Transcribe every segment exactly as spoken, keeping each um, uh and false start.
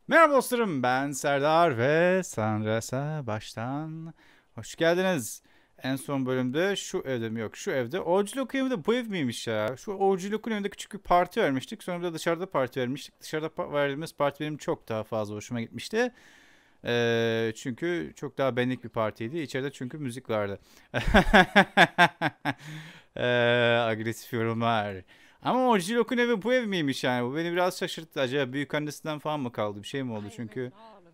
Merhaba dostlarım, ben Serdar ve Sandras'a baştan hoş geldiniz. En son bölümde şu evde mi yok şu evde. Orculuk'un evi de bu ev miymiş ya? Şu Orculuk'un evinde küçük bir parti vermiştik. Sonra bir de dışarıda parti vermiştik. Dışarıda pa- verdiğimiz parti benim çok daha fazla hoşuma gitmişti. Ee, çünkü çok daha benlik bir partiydi. İçeride çünkü müzik vardı. Ee, agresif yorumlar. Ama o Jilok'un evi bu ev miymiş yani? Bu beni biraz şaşırttı. Acaba büyük annesinden falan mı kaldı? Bir şey mi oldu? Çünkü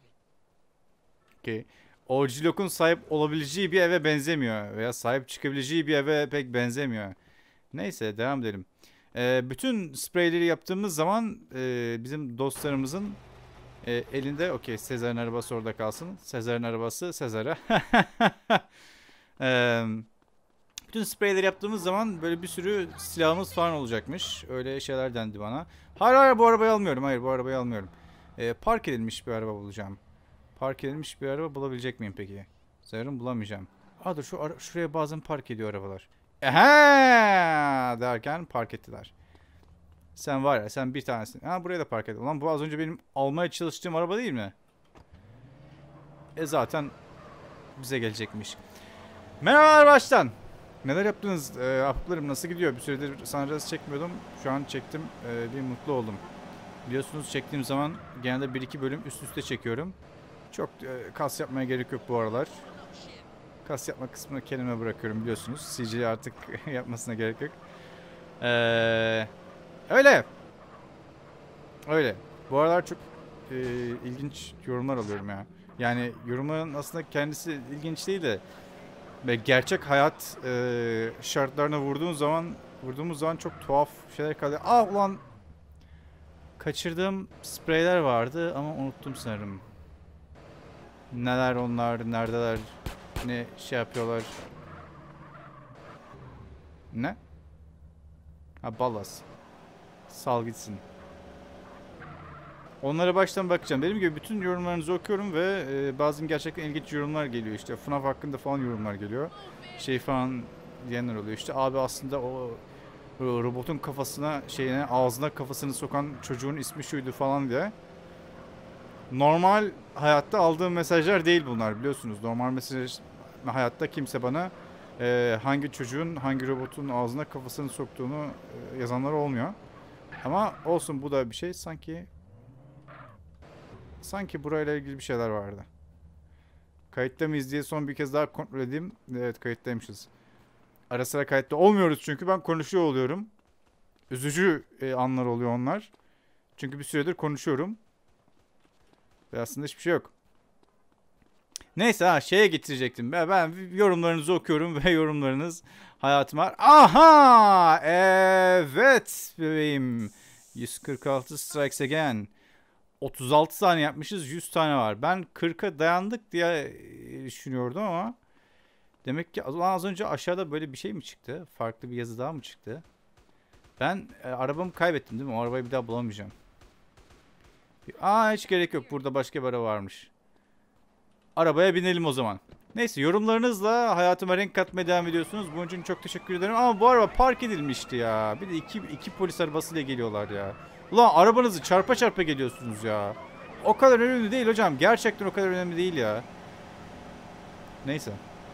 ki o Jilok'un sahip olabileceği bir eve benzemiyor. Veya sahip çıkabileceği bir eve pek benzemiyor. Neyse devam edelim. Ee, bütün spreyleri yaptığımız zaman e, bizim dostlarımızın e, elinde okey Sezar'ın arabası orada kalsın. Sezar'ın arabası Sezar'a. Eee Bütün spreyleri yaptığımız zaman böyle bir sürü silahımız falan olacakmış. Öyle şeyler dendi bana. Hayır hayır bu arabayı almıyorum. Hayır bu arabayı almıyorum. Ee, park edilmiş bir araba bulacağım. Park edilmiş bir araba bulabilecek miyim peki? Sanırım bulamayacağım. Aa dur şu ara- şuraya bazen park ediyor arabalar. Ehe derken park ettiler. Sen var ya sen bir tanesin. Ha buraya da park edin. Lan bu az önce benim almaya çalıştığım araba değil mi? E zaten bize gelecekmiş. Merhabalar baştan. Neler yaptınız? E, ahbaplarım nasıl gidiyor? Bir süredir Sunrise çekmiyordum. Şu an çektim. E, bir mutlu oldum. Biliyorsunuz çektiğim zaman genelde bir iki bölüm üst üste çekiyorum. Çok e, kas yapmaya gerek yok bu aralar. Kas yapma kısmını kendime bırakıyorum biliyorsunuz. C G artık yapmasına gerek yok. E, öyle. Öyle. Bu aralar çok e, ilginç yorumlar alıyorum ya. Yani yorumların aslında kendisi ilginç değil de ve gerçek hayat e, şartlarına vurduğun zaman vurduğumuz zaman çok tuhaf şeyler kalıyor. Ah ulan kaçırdığım spreyler vardı ama unuttum sanırım. Neler onlar, neredeler, ne şey yapıyorlar. Ne? Ha ballas. Sal gitsin. Onlara baştan bakacağım. Dediğim gibi bütün yorumlarınızı okuyorum ve e, bazen gerçekten ilginç yorumlar geliyor işte. F N A F hakkında falan yorumlar geliyor. Şey falan diyenler oluyor işte. Abi aslında o robotun kafasına şeyine ağzına kafasını sokan çocuğun ismi şuydu falan diye. Normal hayatta aldığım mesajlar değil bunlar biliyorsunuz. Normal mesaj hayatta kimse bana e, hangi çocuğun hangi robotun ağzına kafasını soktuğunu e, yazanlar olmuyor. Ama olsun bu da bir şey sanki sanki burayla ilgili bir şeyler vardı. Kayıtta mıyız diye son bir kez daha kontrol edeyim. Evet kayıttaymışız. Ara sıra kayıtta olmuyoruz çünkü ben konuşuyor oluyorum. Üzücü e, anlar oluyor onlar. Çünkü bir süredir konuşuyorum. Ve aslında hiçbir şey yok. Neyse ha şeye getirecektim. Ben, ben yorumlarınızı okuyorum ve yorumlarınız hayatıma... Aha! Evet bebeğim. yüz kırk altı strikes again. otuz altı tane yapmışız. yüz tane var. Ben kırka dayandık diye düşünüyordum ama demek ki az önce aşağıda böyle bir şey mi çıktı? Farklı bir yazı daha mı çıktı? Ben e, arabamı kaybettim değil mi? O arabayı bir daha bulamayacağım. Aa hiç gerek yok. Burada başka bir araba varmış. Arabaya binelim o zaman. Neyse yorumlarınızla hayatıma renk katmaya devam ediyorsunuz. Bunun için çok teşekkür ederim. Ama bu araba park edilmişti ya. Bir de iki, iki polis arabasıyla geliyorlar ya. Ulan arabanızı çarpa çarpa geliyorsunuz ya. O kadar önemli değil hocam. Gerçekten o kadar önemli değil ya. Neyse.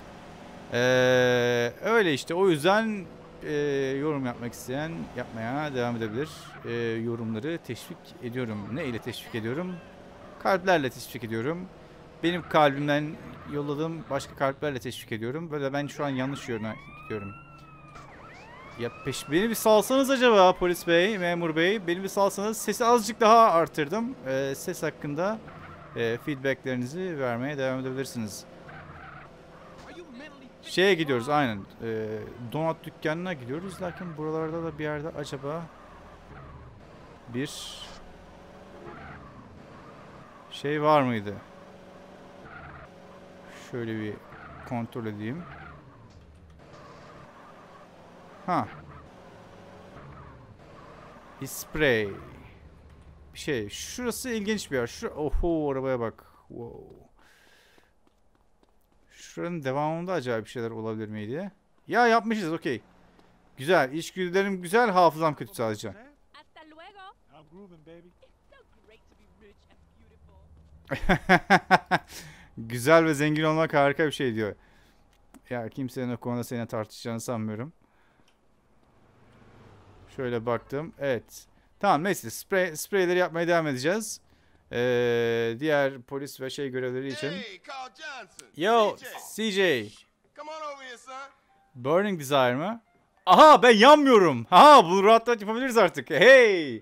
Ee, öyle işte. O yüzden e, yorum yapmak isteyen yapmaya devam edebilir. E, yorumları teşvik ediyorum. Ne ile teşvik ediyorum? Kalplerle teşvik ediyorum. Benim kalbimden yolladığım başka kalplerle teşvik ediyorum. Böyle ben şu an yanlış yöne gidiyorum. Ya peş, beni bir salsanız acaba polis bey, memur bey. Beni bir salsanız sesi azıcık daha artırdım. Ee, ses hakkında e, feedbacklerinizi vermeye devam edebilirsiniz. Şeye gidiyoruz aynen. E, donat dükkanına gidiyoruz. Lakin buralarda da bir yerde acaba bir şey var mıydı? Şöyle bir kontrol edeyim. Ha. Bir sprey. Bir şey. Şurası ilginç bir yer. Şu oho arabaya bak. Wow. Şuranın devamında acaba bir şeyler olabilir miydi? Ya yapmışız okey. Güzel. İçgüdülerim güzel. Hafızam kötü sadece. Güzel ve zengin olmak harika bir şey diyor. Ya kimsenin o konuda seninle tartışacağını sanmıyorum. Şöyle baktım. Evet. Tamam neyse. Sprey, spreyleri yapmaya devam edeceğiz. Ee, diğer polis ve şey görevleri için. Yo C J. Burning Desire mı? Aha ben yanmıyorum. Ha bunu rahatlat yapabiliriz artık. Hey.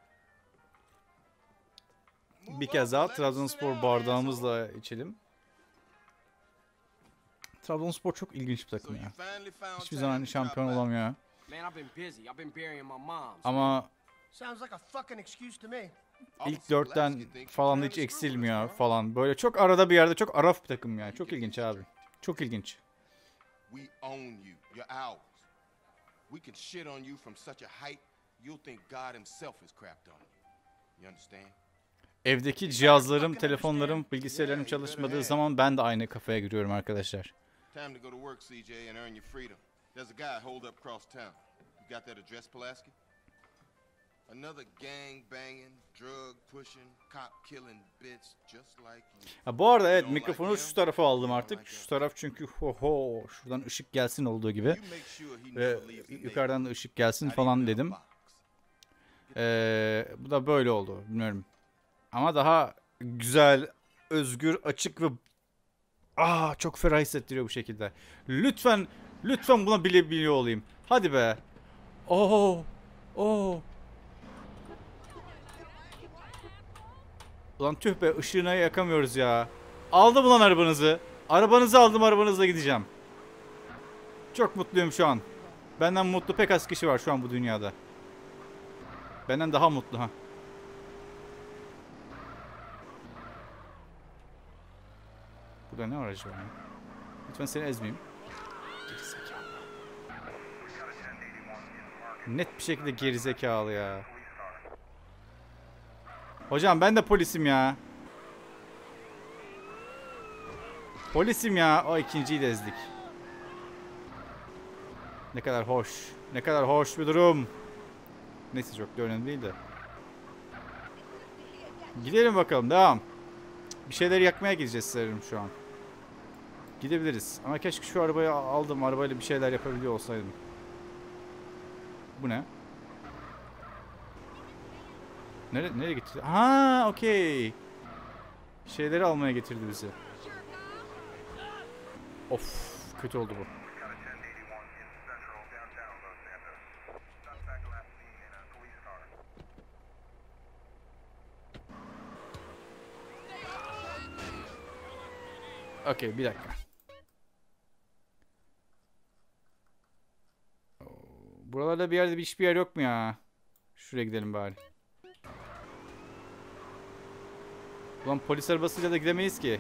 Bir kez daha Trabzonspor bardağımızla içelim. Trabzonspor çok ilginç bir takım ya. Hiçbir zaman şampiyon olamıyor. Ama ilk dörtten falan hiç eksilmiyor falan. Böyle çok arada bir yerde çok araf bir takım yani. Çok ilginç abi. Çok ilginç. Evdeki cihazlarım, telefonlarım, bilgisayarlarım çalışmadığı zaman ben de aynı kafaya giriyorum arkadaşlar. Ha, bu arada evet mikrofonu şu tarafa aldım artık. Şu taraf çünkü ho ho şuradan ışık gelsin olduğu gibi. Ve yukarıdan da ışık gelsin falan dedim. Ee, bu da böyle oldu. Bilmiyorum. Ama daha güzel, özgür, açık ve aa çok ferah hissettiriyor bu şekilde. Lütfen, lütfen buna bilebiliyor olayım. Hadi be. Oo, oo. Ulan tüh be ışığına yakamıyoruz ya. Aldım ulan arabanızı. Arabanızı aldım arabanızla gideceğim. Çok mutluyum şu an. Benden mutlu pek az kişi var şu an bu dünyada. Benden daha mutlu ha. Burada ne aracı var ya? Lütfen seni ezmeyeyim. Gerizekalı. Net bir şekilde gerizekalı ya. Hocam ben de polisim ya. Polisim ya. O ikinciyi de ezdik. Ne kadar hoş. Ne kadar hoş bir durum. Neyse çok da önemli değil de. Gidelim bakalım. Devam. Bir şeyler yakmaya gideceğiz sanırım şu an. Gidebiliriz. Ama keşke şu arabayı aldım. Arabayla bir şeyler yapabiliyor olsaydım. Bu ne? Nere nereye getirdi? Ha, okey. Şeyleri almaya getirdi bizi. Of, kötü oldu bu. Okey, bir dakika. Buralarda bir yerde bir hiçbir yer yok mu ya? Şuraya gidelim bari. Ulan polis arabasıyla da gidemeyiz ki.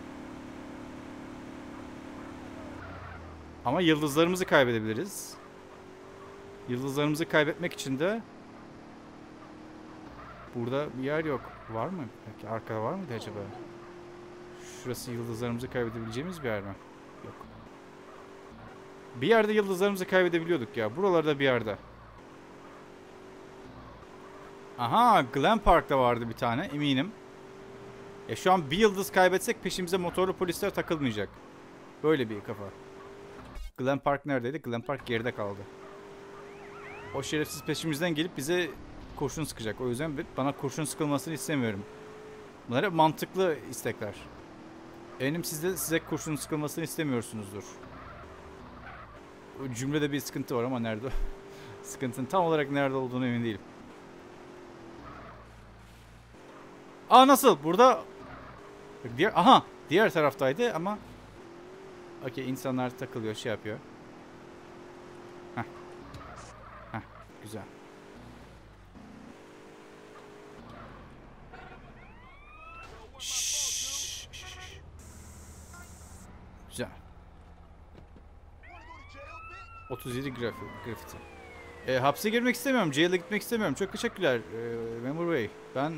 Ama yıldızlarımızı kaybedebiliriz. Yıldızlarımızı kaybetmek için de burada bir yer yok. Var mı? Peki arkada var mıydı acaba? Şurası yıldızlarımızı kaybedebileceğimiz bir yer mi? Yok. Bir yerde yıldızlarımızı kaybedebiliyorduk ya. Buralarda bir yerde. Aha, Glen Park'ta vardı bir tane eminim. Ya şu an bir yıldız kaybetsek peşimize motorlu polisler takılmayacak. Böyle bir kafa. Glen Park neredeydi? Glen Park geride kaldı. O şerefsiz peşimizden gelip bize kurşun sıkacak. O yüzden bana kurşun sıkılmasını istemiyorum. Bunlar hep mantıklı istekler. Eminim siz de size kurşun sıkılmasını istemiyorsunuzdur. O cümlede bir sıkıntı var ama nerede? Sıkıntının tam olarak nerede olduğunu emin değilim. Aa nasıl? Burada diğer aha diğer taraftaydı ama okey insanlar takılıyor, şey yapıyor. Heh. Heh, güzel. Şşş. Güzel. otuz yedi grafi, grafiti. E, hapse girmek istemiyorum. Jail'e gitmek istemiyorum. Çok teşekkürler e, memur bey. Ben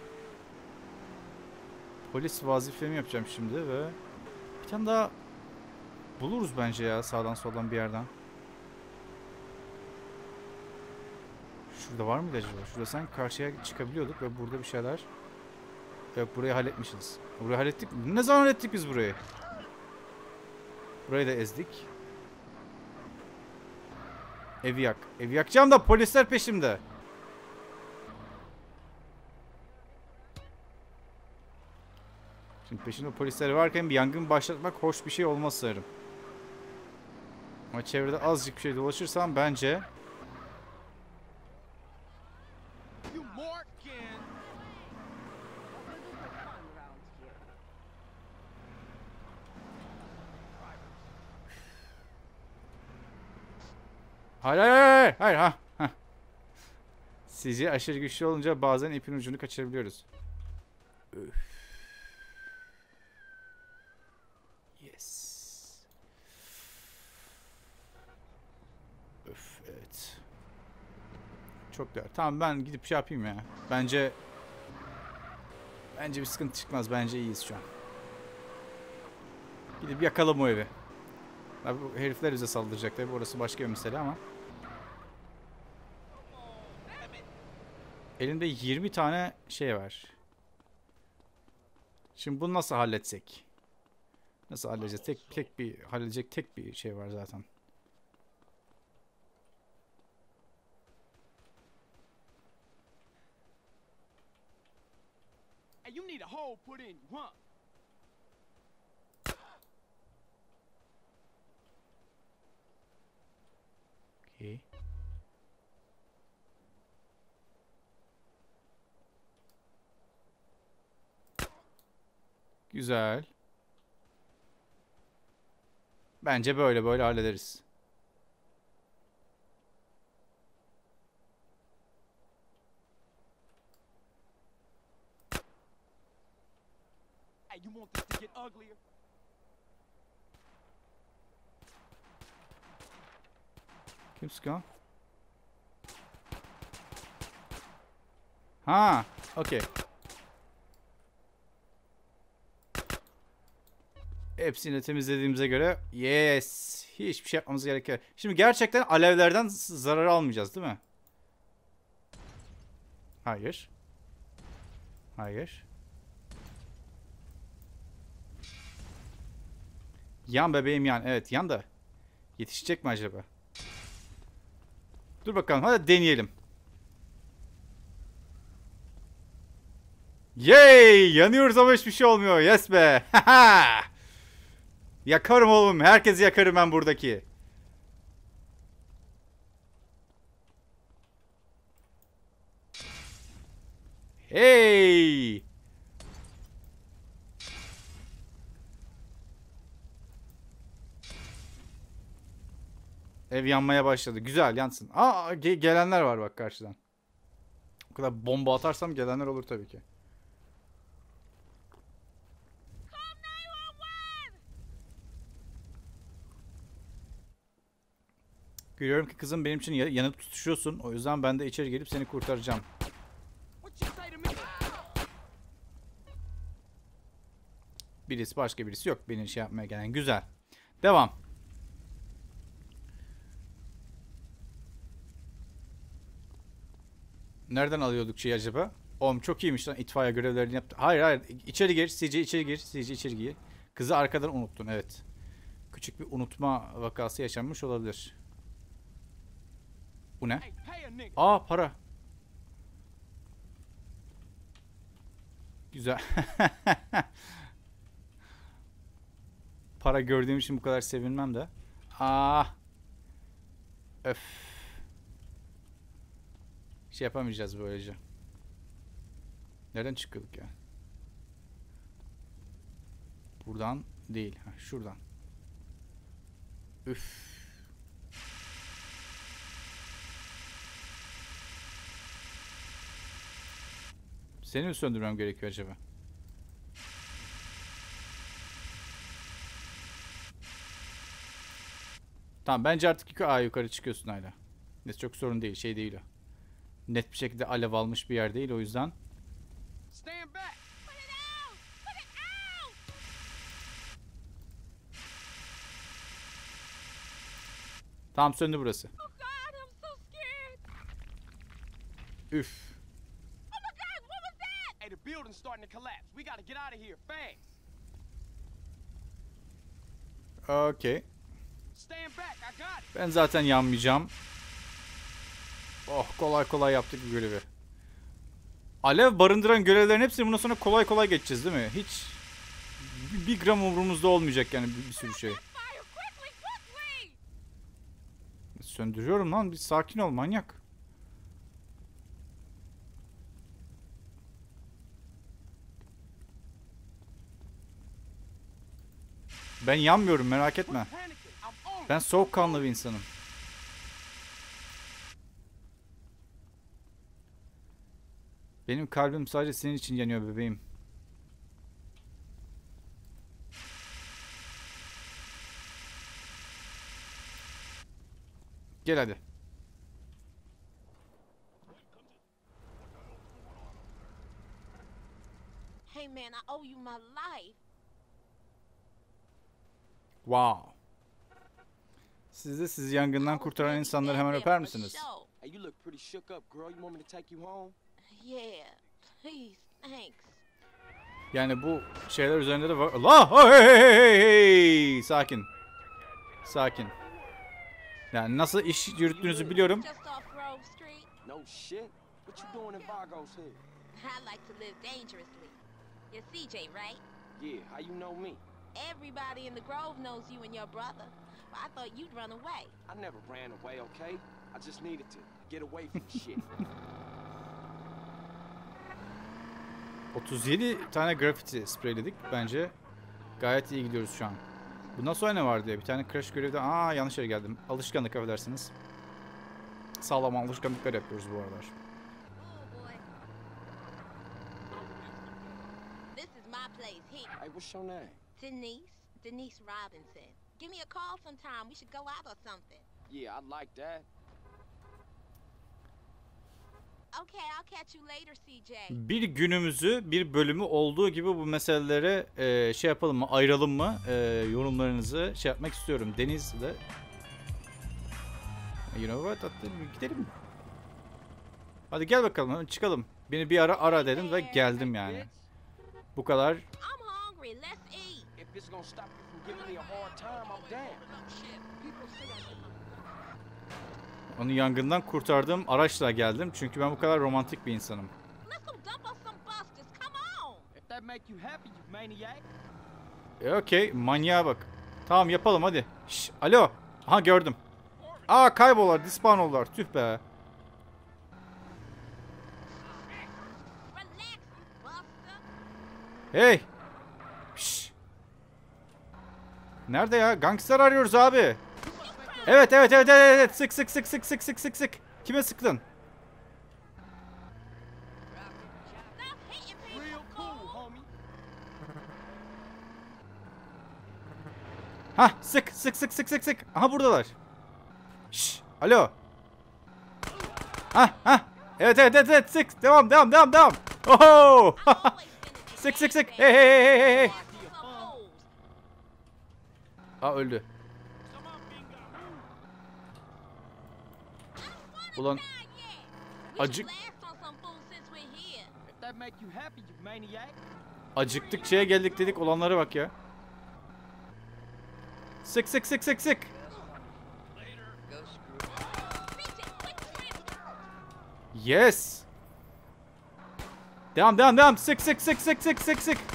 polis vazifemi yapacağım şimdi ve bir tane daha buluruz bence ya sağdan soldan bir yerden. Şurada var mıydı acaba? Şurada sen karşıya çıkabiliyorduk ve burada bir şeyler Yok, burayı halletmişiz. Burayı hallettik mi? Ne zaman hallettik biz burayı? Burayı da ezdik. Evi yak. Evi yakacağım da polisler peşimde. Şimdi peşimde polisler varken bir yangın başlatmak hoş bir şey olmaz sanırım. Ama çevrede azıcık bir şey dolaşırsam bence... Hayır hayır hayır hayır ha. Heh. Sizce aşırı güçlü olunca bazen ipin ucunu kaçırabiliyoruz. Öf. Yes. Öf, evet. Çok değer. Tamam, ben gidip şey yapayım ya. Bence bence bir sıkıntı çıkmaz. Bence iyiyiz şu an. Gidip yakalım o evi. Abi, bu herifler bize saldıracak tabii. Orası başka bir mesele ama. Elimde yirmi tane şey var. Şimdi bunu nasıl halletsek? Nasıl halledeceğiz? Tek tek bir halledecek tek bir şey var zaten. Okay. Güzel. Bence böyle böyle hallederiz. Kim sıkıyor? Ha, okey. Hepsini temizlediğimize göre yes. Hiçbir şey yapmamız gerekiyor. Şimdi gerçekten alevlerden zarar almayacağız değil mi? Hayır. Hayır. Yan bebeğim yan. Evet, yan da. Yetişecek mi acaba? Dur bakalım, hadi deneyelim. Yay! Yanıyoruz ama hiçbir şey olmuyor. Yes be. Yakarım oğlum. Herkesi yakarım ben buradaki. Hey! Ev yanmaya başladı. Güzel, yansın. Aa, ge gelenler var bak karşıdan. O kadar bomba atarsam gelenler olur tabii ki. Görüyorum ki kızım benim için yanıp tutuşuyorsun. O yüzden ben de içeri gelip seni kurtaracağım. Birisi başka birisi yok. Beni şey yapmaya gelen. Güzel. Devam. Nereden alıyorduk şeyi acaba? Oğlum çok iyiymiş lan. İtfaiye görevlerini yaptı. Hayır hayır. İçeri gir. C C içeri gir. C C içeri gir. Kızı arkadan unuttun. Evet. Küçük bir unutma vakası yaşanmış olabilir. Bu ne? Aa, para. Güzel. Para gördüğüm için bu kadar sevinmem de. Aa. Öf. Şey yapamayacağız böylece. Nereden çıkıyorduk ya? Buradan değil. Ha, şuradan. Üf. Seni mi söndürmem gerekiyor acaba? Tamam, bence artık yukarı, Aa, yukarı çıkıyorsun hala. Neyse, çok sorun değil. Şey değil o. Net bir şekilde alev almış bir yer değil, o yüzden. Tamam, söndü burası. Üf. Okay. Ben zaten yanmayacağım. Oh, kolay kolay yaptık bu görevi. Alev barındıran görevlerin hepsini bundan sonra kolay kolay geçeceğiz değil mi? Hiç bir gram umurumuzda olmayacak yani bir, bir sürü şey. Söndürüyorum lan, bir sakin ol manyak. Ben yanmıyorum, merak etme. Ben soğukkanlı bir insanım. Benim kalbim sadece senin için yanıyor bebeğim. Gel hadi. Hey man, I owe you my life. Wow. Siz de sizi yangından kurtaran insanları hemen öper misiniz? Hey, you look pretty shook up, girl. You want me to take you home? Yeah, please, thanks. Yani bu şeyler üzerinde de var. Allah! Hey hey hey hey hey! Sakin. Sakin. Yani nasıl iş yürüttüğünüzü biliyorum. Just off Grove Street. No shit. What you doing in Vargo's here? I like to live dangerously. You're C J, right? Yeah, how you know me? Everybody in the Grove knows you and your brother. But I thought you'd run away. I never ran away, okay? I just needed to get away from shit. otuz yedi tane grafiti spreyledik. Bence gayet iyi gidiyoruz şu an. Bundan sonra ne var diye. Bir tane crash görevde. Aa, yanlış yere geldim. Alışkanlık, affedersiniz. Sağlam alışkanlıklar yapıyoruz bu aralar. Oh boy. This is my place here. Hey, what's your name? Denise. Denise Robinson. Give me a call sometime. We should go out or something. Yeah, I'd like that. Okay, I'll catch you later, C J. Bir günümüzü, bir bölümü olduğu gibi bu meselelere e, şey yapalım mı, ayıralım mı? E, yorumlarınızı şey yapmak istiyorum. Deniz'le you know what? Hadi gidelim mi? Hadi gel bakalım, çıkalım. Beni bir ara ara dedim ve geldim yani. Bu kadar. I'm hungry. Let's eat. If it's gonna stop you from giving me a hard time, I'm down. Onu yangından kurtardığım araçla geldim. Çünkü ben bu kadar romantik bir insanım. Let's go dump us some busters. Come on. If that make you happy, you maniac. E okey, manyağa bak. Tamam yapalım hadi. Şş, alo. Aha gördüm. Aa, kaybollar, dispawn oldular. Tüh be. Relax, you buster. Hey. Şş. Nerede ya? Gangster arıyoruz abi. Evet evet evet evet evet. Sık sık sık sık sık sık sık sık. Kime sıktın? Stop hitting people, Real cool, fool. homie. Hah, sık sık sık sık sık sık. Aha buradalar. Şş, alo. Hah hah. Evet evet evet evet sık. Devam devam devam devam. Oho. Sık sık sık. Hey hey hey hey hey. Aa, öldü. Ulan acık If that make you happy, you maniac. acıktık şeye geldik dedik, olanlara bak ya. Sık sık sık sık sık. Yes. Devam devam devam. Sık sık sık sık sık sık sık.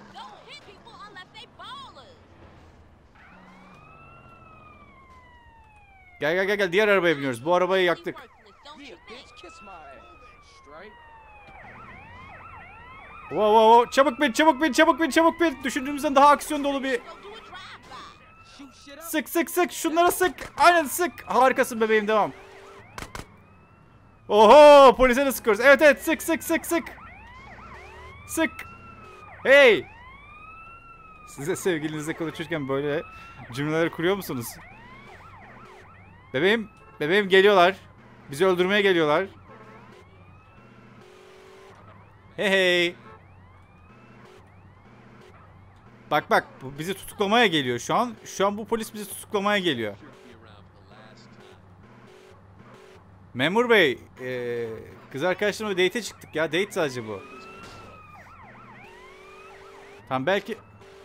Gel gel gel gel, diğer arabaya biniyoruz. Bu arabayı yaktık. Yeah, bitch, kiss my ass. Straight. Wow wow wow. Çabuk bin çabuk bin çabuk bin çabuk bin. Düşündüğümüzden daha aksiyon dolu bir. Shoot shit up. Sık sık sık. Şunlara sık. Aynen sık. Harikasın bebeğim, devam. Oho, polise de sıkıyoruz. Evet evet, sık sık sık sık. Sık. Hey. Size sevgilinizle konuşurken böyle cümleler kuruyor musunuz? Bebeğim, bebeğim geliyorlar. Bizi öldürmeye geliyorlar. Hey hey. Bak bak, bu bizi tutuklamaya geliyor şu an. Şu an bu polis bizi tutuklamaya geliyor. Memur bey, ee, kız arkadaşlarımla date'e çıktık ya. Date sadece bu. Tamam belki...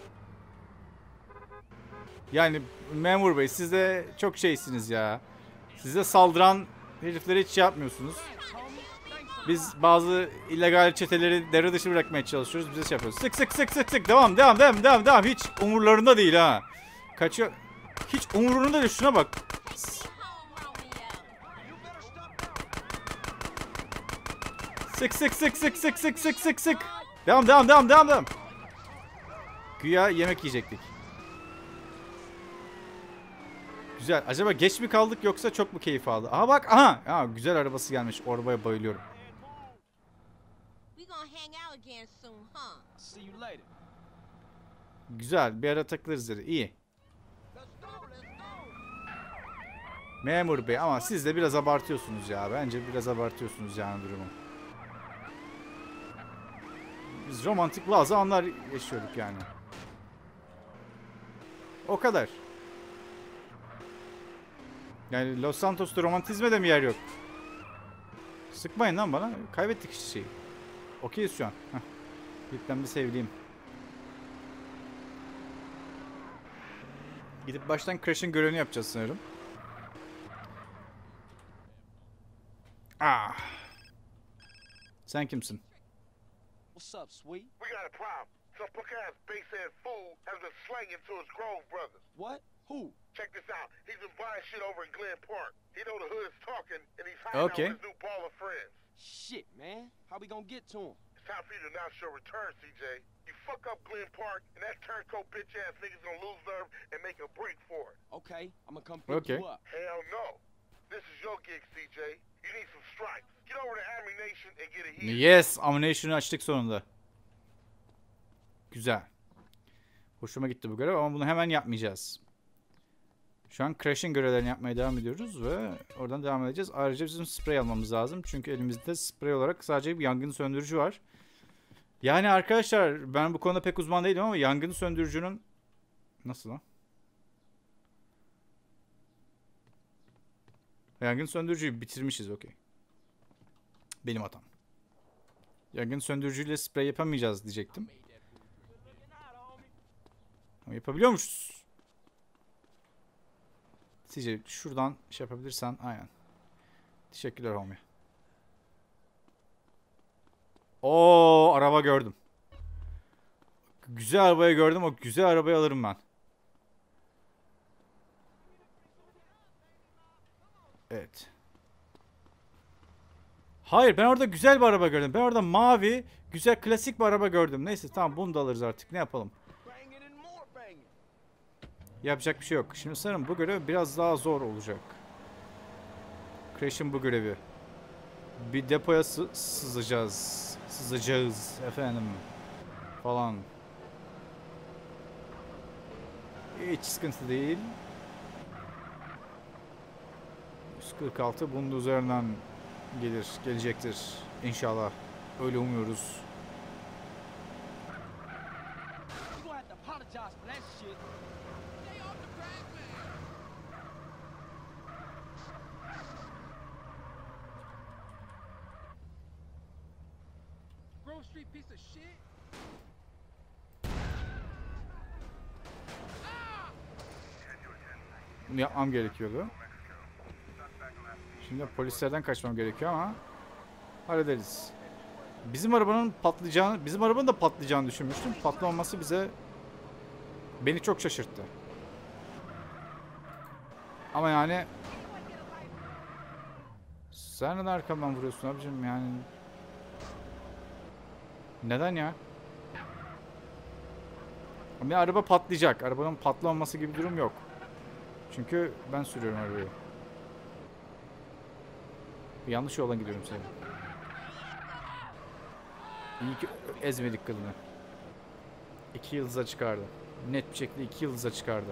Yani memur bey siz de çok şeysiniz ya. Size saldıran herifleri hiç şey yapmıyorsunuz. Biz bazı illegal çeteleri devre dışı bırakmaya çalışıyoruz. Bize şey yapıyoruz. Sık sık sık sık sık. Devam devam devam devam devam. Hiç umurlarında değil ha. Kaçıyor. Hiç umurunda değil. Şuna bak. Sık sık sık sık sık sık sık sık sık. Devam devam devam devam devam. Güya yemek yiyecektik. Güzel. Acaba geç mi kaldık yoksa çok mu keyif aldı? Aha bak aha. Aa, güzel arabası gelmiş. O arabaya bayılıyorum. We gonna hang out again soon, huh? See you later. Güzel. Bir ara takılırız dedi. İyi. Memur bey ama siz de biraz abartıyorsunuz ya. Bence biraz abartıyorsunuz yani durumu. Biz romantik bazı anlar yaşıyorduk yani. O kadar. Yani Los Santos'ta romantizme de mi yer yok? Sıkmayın lan bana. Kaybettik işte şeyi. Okeyiz şu an. Heh. Lütfen bir sevdiğim. Gidip baştan Crash'ın görevini yapacağız sanırım. Ah. Sen kimsin? What's up, sweet? We got a problem. Some punk-ass base-ass fool has been slanging to his Grove brothers. What? Who? Check this out. He's been buying shit over in Glen Park. He know the hood is talking, and he's hiding Okay. out with his new ball of friends. Shit, man. How we gonna get to him? It's time for you to announce your return, C J. You fuck up Glen Park, and that turncoat bitch-ass nigga's gonna lose nerve and make a break for it. Okay, I'm gonna come pick Okay. you up. Hell no. This is your gig, C J. You need some stripes. Get over to Ammunition and get a hit. Yes, ammunition'ı açtık sonunda. Güzel. Hoşuma gitti bu görev ama bunu hemen yapmayacağız. Şu an Crash'in görevlerini yapmaya devam ediyoruz ve oradan devam edeceğiz. Ayrıca bizim sprey almamız lazım. Çünkü elimizde sprey olarak sadece bir yangın söndürücü var. Yani arkadaşlar ben bu konuda pek uzman değilim ama yangın söndürücünün... Nasıl lan? Yangın söndürücüyü bitirmişiz, okey. Benim hatam. Yangın söndürücüyle sprey yapamayacağız diyecektim. Ama yapabiliyormuşuz. Sizce şuradan şey yapabilirsen aynen. Teşekkürler homie. Oo, araba gördüm. Güzel arabayı gördüm. O güzel arabayı alırım ben. Evet. Hayır, ben orada güzel bir araba gördüm. Ben orada mavi, güzel klasik bir araba gördüm. Neyse tamam, bunu da alırız artık. Ne yapalım? Yapacak bir şey yok. Şimdi sanırım bu görev biraz daha zor olacak. Crash'ın bu görevi. Bir depoya sı sızacağız. Sızacağız efendim. Falan. Hiç sıkıntı değil. yüz kırk altı bunun üzerinden gelir, gelecektir. İnşallah. Öyle umuyoruz. Street piece of shit. Bunu yapmam gerekiyordu. Şimdi polislerden kaçmam gerekiyor ama hallederiz. Bizim arabanın patlayacağını, bizim arabanın da patlayacağını düşünmüştüm. Patlamaması bize beni çok şaşırttı. Ama yani sen neden arkamdan vuruyorsun abicim yani? Neden ya? Ama araba patlayacak. Arabanın patlamaması gibi bir durum yok. Çünkü ben sürüyorum arabayı. Yanlış yoldan gidiyorum senin. İyi ki ezmedik kadını. İki yıldıza çıkardı. Net bir şekilde iki yıldıza çıkardı.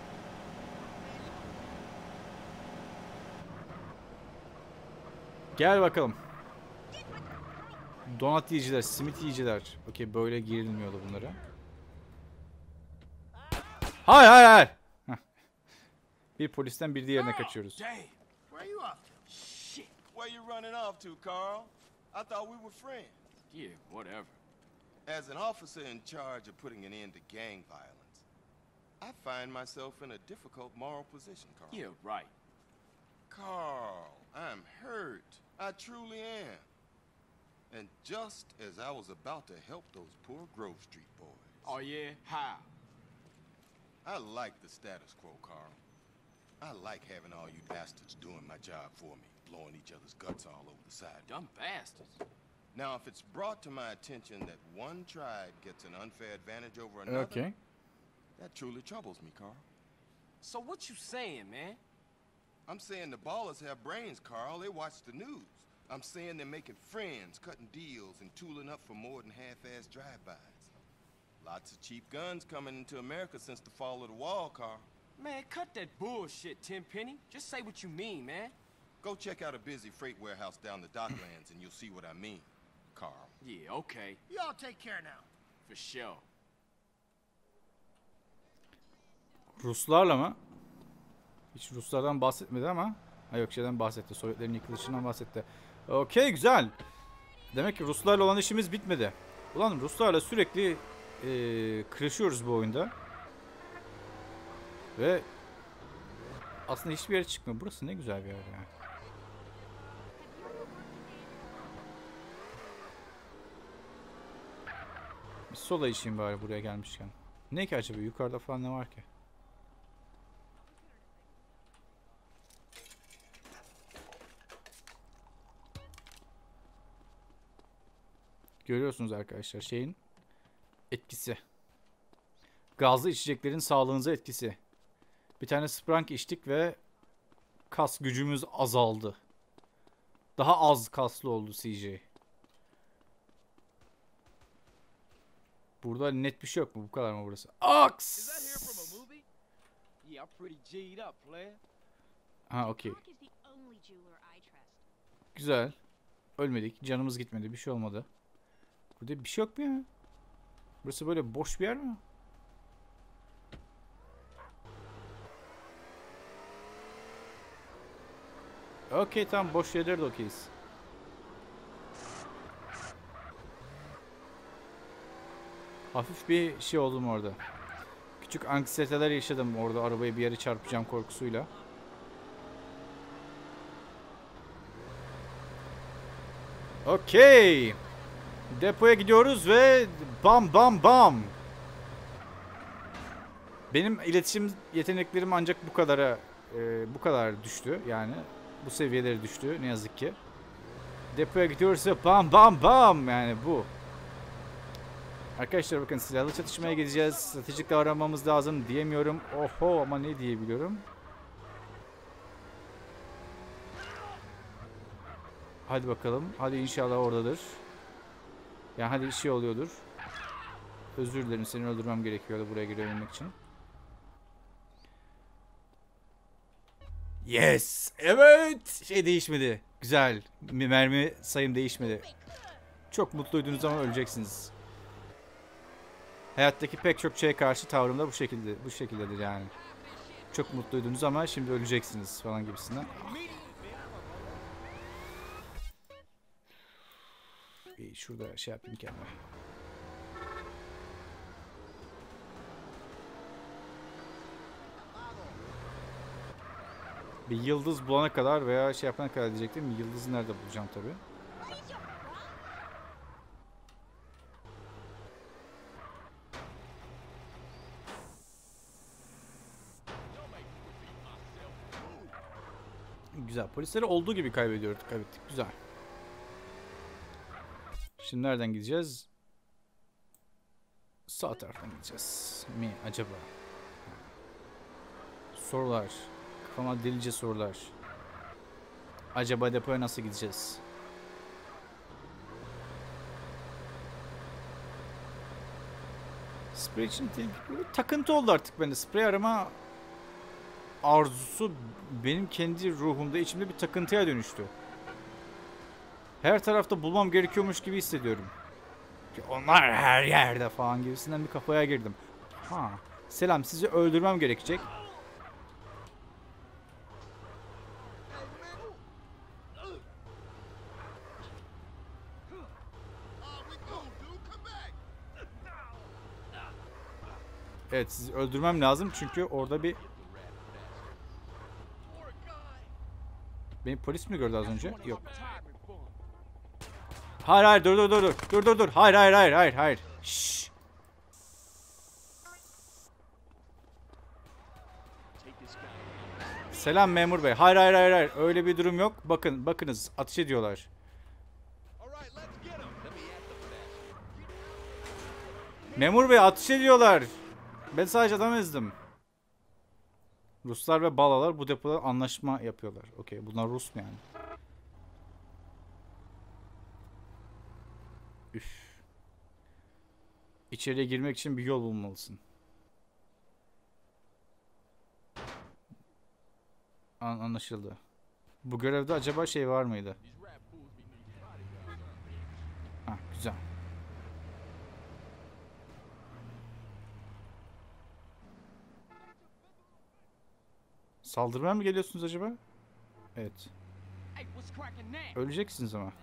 Gel bakalım. Donat yiyiciler, simit yiyiciler. Okey, böyle girilmiyordu bunlara. Hayır hayır hayır. Heh. Bir polisten bir diğerine kaçıyoruz. Damn, where you off to? Shit. Where you running off to, Carl? I thought we were friends. Yeah, whatever. As an officer in charge of putting an end to gang violence, I find myself in a difficult moral position, Carl. Yeah, right. Carl, I'm hurt. I truly am. And just as I was about to help those poor Grove Street boys. Oh, yeah? How? I like the status quo, Carl. I like having all you bastards doing my job for me, blowing each other's guts all over the side. Dumb bastards. Now, if it's brought to my attention that one tribe gets an unfair advantage over another, Okay. that truly troubles me, Carl. So what you saying, man? I'm saying the ballers have brains, Carl. They watch the news. I'm saying they're making friends, cutting deals, and tooling up for more than half-assed drive-bys. Lots of cheap guns coming into America since the fall of the wall, Carl. Man, cut that bullshit, Tenpenny. Just say what you mean, man. Go check out a busy freight warehouse down the docklands and you'll see what I mean, Carl. Yeah, okay. Y'all take care now. For sure. Ruslarla mı? Hiç Ruslardan bahsetmedi ama. Ha yok, şeyden bahsetti. Sovyetlerin yıkılışından bahsetti. Okey, güzel. Demek ki Ruslarla olan işimiz bitmedi. Ulan Ruslarla sürekli ee, kırışıyoruz bu oyunda. Ve aslında hiçbir yere çıkmıyor. Burası ne güzel bir yer ya. Bir sola içeyim bari buraya gelmişken. Ne ki acaba? Yukarıda falan ne var ki? Görüyorsunuz arkadaşlar şeyin etkisi. Gazlı içeceklerin sağlığınıza etkisi. Bir tane Sprunk içtik ve kas gücümüz azaldı. Daha az kaslı oldu C J. Burada net bir şey yok mu? Bu kadar mı burası? Aks! Is that here from a movie? Yeah, I'm pretty G'd up, player. Ha, okey. Mark is the only jeweler I trust. Güzel. Ölmedik. Canımız gitmedi. Bir şey olmadı. Burada bir şey yok mu ya? Burası böyle boş bir yer mi? Okey, tamam, boş yerlere de okeyiz. Hafif bir şey oldum orada. Küçük anksiyeteler yaşadım orada, arabayı bir yere çarpacağım korkusuyla. Okey. Depoya gidiyoruz ve bam bam bam. Benim iletişim yeteneklerim ancak bu kadara e, bu kadar düştü yani. Bu seviyeleri düştü ne yazık ki. Depoya gidiyoruz ve bam bam bam, yani bu. Arkadaşlar bakın, silahlı çatışmaya gideceğiz. Stratejik davranmamız lazım diyemiyorum. Oho, ama ne diyebiliyorum? Hadi bakalım. Hadi inşallah oradadır. Yani hadi şey oluyordur. Özür dilerim, seni öldürmem gerekiyordu buraya girebilmek için. Yes! Evet! Şey değişmedi. Güzel. Mermi sayım değişmedi. Çok mutluydunuz ama öleceksiniz. Hayattaki pek çok şeye karşı tavrım da bu şekilde, bu şekildedir yani. Çok mutluydunuz ama şimdi öleceksiniz falan gibisinden. Bir şurada şey yapayım kendime. Bir yıldız bulana kadar veya şey yapana kadar diyecektim. Yıldızı nerede bulacağım tabii. Güzel. Polisleri olduğu gibi kaybediyorduk. Kaybettik. Güzel. Şimdi nereden gideceğiz? Sağ taraftan gideceğiz mi acaba? Sorular. Kafama delice sorular. Acaba depoya nasıl gideceğiz? Sprey için bir takıntı oldu artık bende. Sprey arama arzusu benim kendi ruhumda, içimde bir takıntıya dönüştü. Her tarafta bulmam gerekiyormuş gibi hissediyorum. Onlar her yerde falan gibisinden bir kafaya girdim. Ha, selam, sizi öldürmem gerekecek. Evet, sizi öldürmem lazım çünkü orada bir... Beni polis mi gördü az önce? Yok. Hayır hayır dur dur dur dur. Dur dur dur. Hayır hayır hayır hayır hayır. Şşş. Selam memur bey. Hayır hayır hayır hayır. Öyle bir durum yok. Bakın bakınız ateş ediyorlar. Memur bey ateş ediyorlar. Ben sadece adam ezdim. Ruslar ve Balalar bu depoda anlaşma yapıyorlar. Okey, bunlar Rus mu yani? Üf. İçeriye girmek için bir yol bulmalısın. An anlaşıldı. Bu görevde acaba şey var mıydı? Ha, güzel. Saldırmaya mı geliyorsunuz acaba? Evet. Öleceksiniz ama.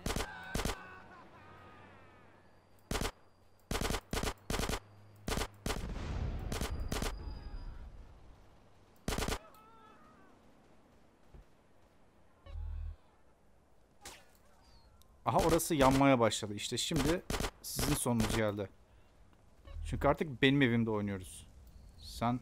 Aha, orası yanmaya başladı. İşte şimdi sizin sonunuz geldi. Çünkü artık benim evimde oynuyoruz. Sen...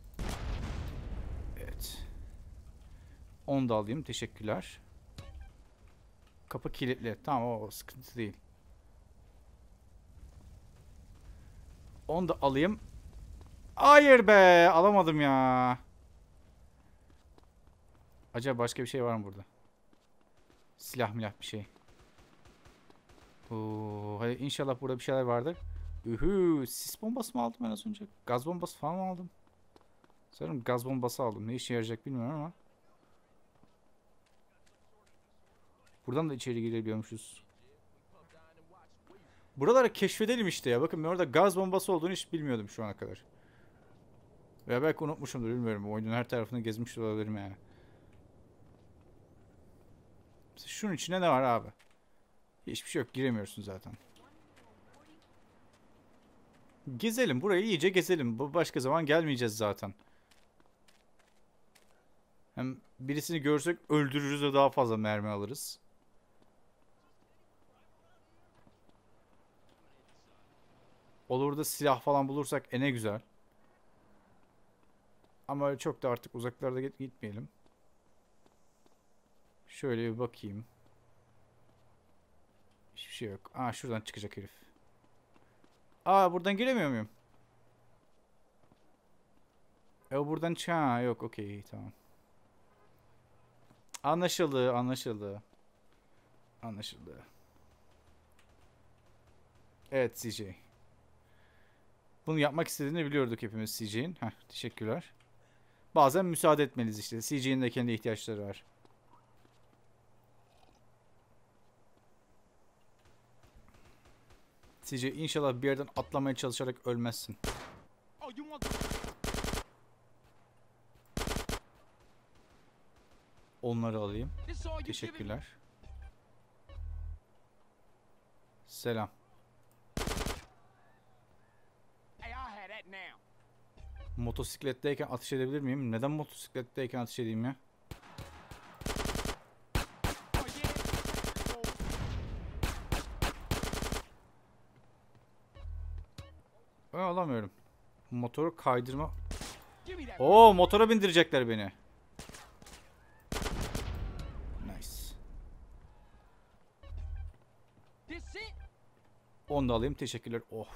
Evet. Onu da alayım. Teşekkürler. Kapı kilitli. Tamam, o sıkıntı değil. Onu da alayım. Hayır be! Alamadım ya. Acaba başka bir şey var mı burada? Silah milah bir şey. Oo, hadi inşallah burada bir şeyler vardır. Ühü, sis bombası mı aldım ben az önce? Gaz bombası falan mı aldım? Sanırım gaz bombası aldım. Ne işe yarayacak bilmiyorum ama. Buradan da içeri girebiliyormuşuz. Buraları keşfedelim işte ya. Bakın ben orada gaz bombası olduğunu hiç bilmiyordum şu ana kadar. Veya belki unutmuşumdur, bilmiyorum. Oyunun her tarafını gezmiş olabilirim yani. Mesela şunun içinde ne var abi? Hiçbir şey yok. Giremiyorsun zaten. Gezelim. Burayı iyice gezelim. Bu başka zaman gelmeyeceğiz zaten. Hem birisini görsek öldürürüz ve daha fazla mermi alırız. Olur da silah falan bulursak e ne güzel. Ama çok da artık uzaklarda git gitmeyelim. Şöyle bir bakayım. Hiçbir şey yok. Aa, şuradan çıkacak herif. Aa, buradan giremiyor muyum? E o buradan çık. Ha, yok, okey, tamam. Anlaşıldı, anlaşıldı. Anlaşıldı. Evet C J. Bunu yapmak istediğini biliyorduk hepimiz C J'in. Heh, teşekkürler. Bazen müsaade etmeliyiz işte. C J'in de kendi ihtiyaçları var. C J, inşallah bir yerden atlamaya çalışarak ölmezsin. Onları alayım. Teşekkürler. Selam. Motosikletteyken ateş edebilir miyim? Neden motosikletteyken ateş edeyim ya? Ben alamıyorum. Motoru kaydırma. Oo, motora bindirecekler beni. Nice. Onu da alayım. Teşekkürler. Oh.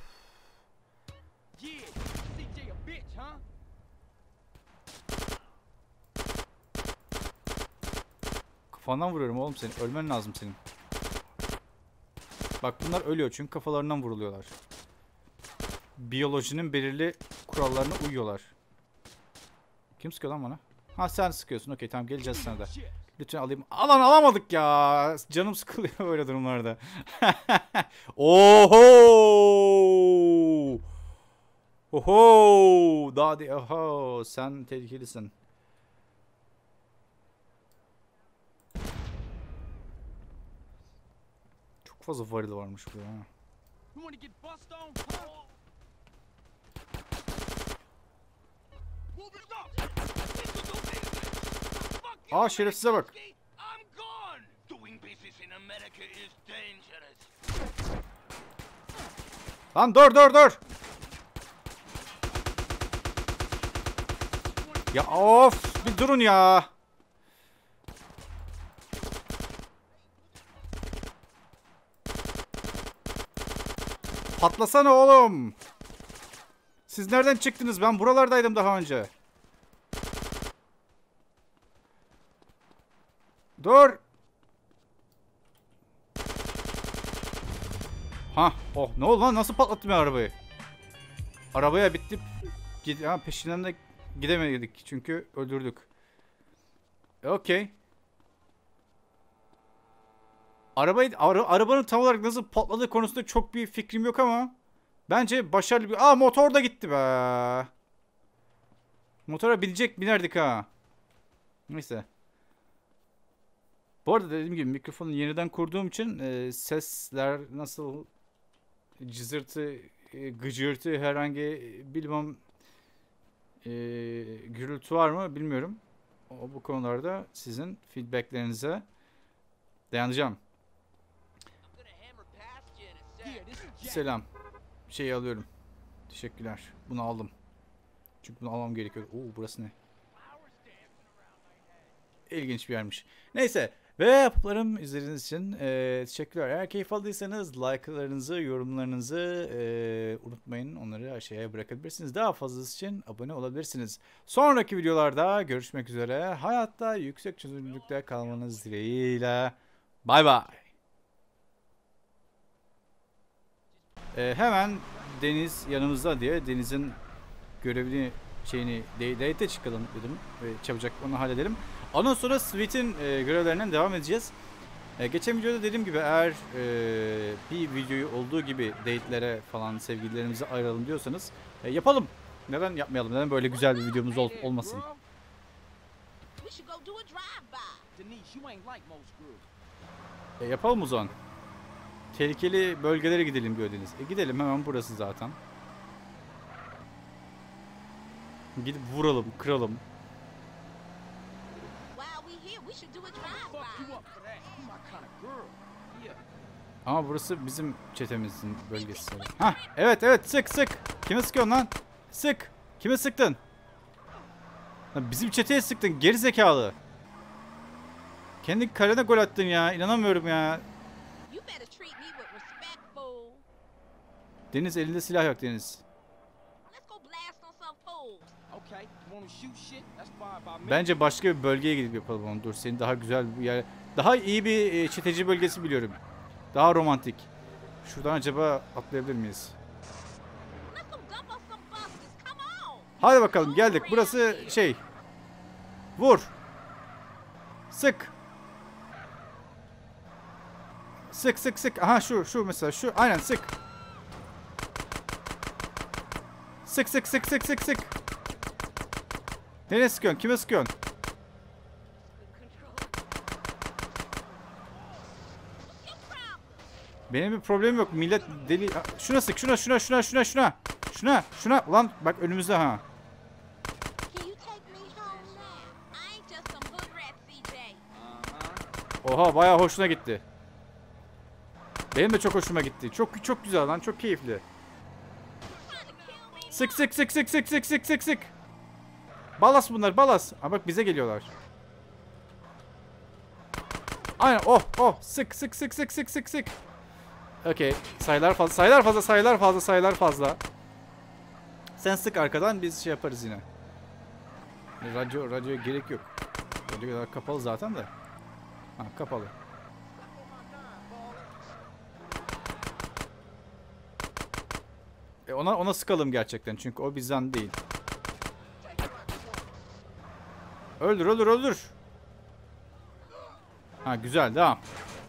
Kafandan vuruyorum oğlum seni. Ölmen lazım senin. Bak bunlar ölüyor çünkü kafalarından vuruluyorlar. Biyolojinin belirli kurallarına uyuyorlar. Kim sıkıyor lan bana? Ha, sen sıkıyorsun. Okey, tamam, geleceğiz sana da. Lütfen alayım. Alan alamadık ya. Canım sıkılıyor böyle durumlarda. Oho! Oho! Daha de oho, sen tehlikelisin. Çok fazla varil varmış bu ya. Aa şerefsize bak. Lan dur dur dur. Ya of bir durun ya. Patlasana oğlum. Siz nereden çıktınız? Ben buralardaydım daha önce. Dur. Ha, oh ne oldu lan? Nasıl patlattım ya arabayı? Arabaya bitti. Ha, peşinden de gidemedik çünkü öldürdük. Okey. Arabayı ara, arabanın tam olarak nasıl patladığı konusunda çok bir fikrim yok ama bence başarılı bir... Aa motor da gitti be. Motora binecek binerdik ha. Neyse. Bu arada dediğim gibi mikrofonu yeniden kurduğum için e, sesler nasıl cızırtı, e, gıcırtı herhangi bilmem e, gürültü var mı bilmiyorum. O, bu konularda sizin feedbacklerinize dayanacağım. Selam. Şeyi alıyorum. Teşekkürler. Bunu aldım. Çünkü bunu almam gerekiyor. Oo burası ne? İlginç bir yermiş. Neyse. Ve yapıplarım izlediğiniz için e, teşekkürler. Eğer keyif aldıysanız like'larınızı, yorumlarınızı e, unutmayın. Onları aşağıya bırakabilirsiniz. Daha fazlası için abone olabilirsiniz. Sonraki videolarda görüşmek üzere. Hayatta yüksek çözünürlükte kalmanız dileğiyle. Bay bay. E, hemen Deniz yanımızda diye Deniz'in görevini şeyini date'e çıkalım dedim. Ve çabucak onu halledelim. Ondan sonra Sweet'in e, görevlerinden devam edeceğiz. E, geçen videoda dediğim gibi eğer e, bir videoyu olduğu gibi date'lere falan sevgililerimizi ayıralım diyorsanız e, yapalım. Neden yapmayalım? Neden böyle güzel bir videomuz ol olmasın? E, yapalım o zaman. Tehlikeli bölgelere gidelim diyor Deniz. E, gidelim hemen burası zaten. Gidip vuralım, kıralım. Ama burası bizim çetemizin bölgesi. Hah evet evet sık sık. Kime sıkıyorsun lan? Sık. Kime sıktın? Lan bizim çeteye sıktın geri zekalı. Kendi kalene gol attın ya. İnanamıyorum ya. Deniz elinde silah yok Deniz. Bence başka bir bölgeye gidip yapalım onu. Dur seni daha güzel bir yer. Daha iyi bir çeteci bölgesi biliyorum. Daha romantik. Şuradan acaba atlayabilir miyiz? Hadi bakalım geldik. Burası şey. Vur. Sık. Sık sık sık. Aha şu şu mesela şu. Aynen sık. Sık sık sık sık sık sık. Nereye sıkıyorsun? Kime sıkıyorsun? Benim bir problemim yok. Millet deli... Şuna sık. Şuna şuna şuna şuna şuna. Şuna şuna. Ulan bak önümüzde ha. Oha bayağı hoşuna gitti. Benim de çok hoşuma gitti. Çok çok güzel lan. Çok keyifli. Sık sık sık sık sık sık sık sık sık. Balas bunlar balas. Aa bak bize geliyorlar. Aynen oh oh sık sık sık sık sık sık sık. Okey sayılar fazla sayılar fazla sayılar fazla sayılar fazla. Sen sık arkadan biz şey yaparız yine. Radyo radyoya gerek yok. Radyo kapalı zaten de. Ha kapalı. E ona ona sıkalım gerçekten çünkü o bizden değil. Öldür öldür öldür. Ha güzel devam.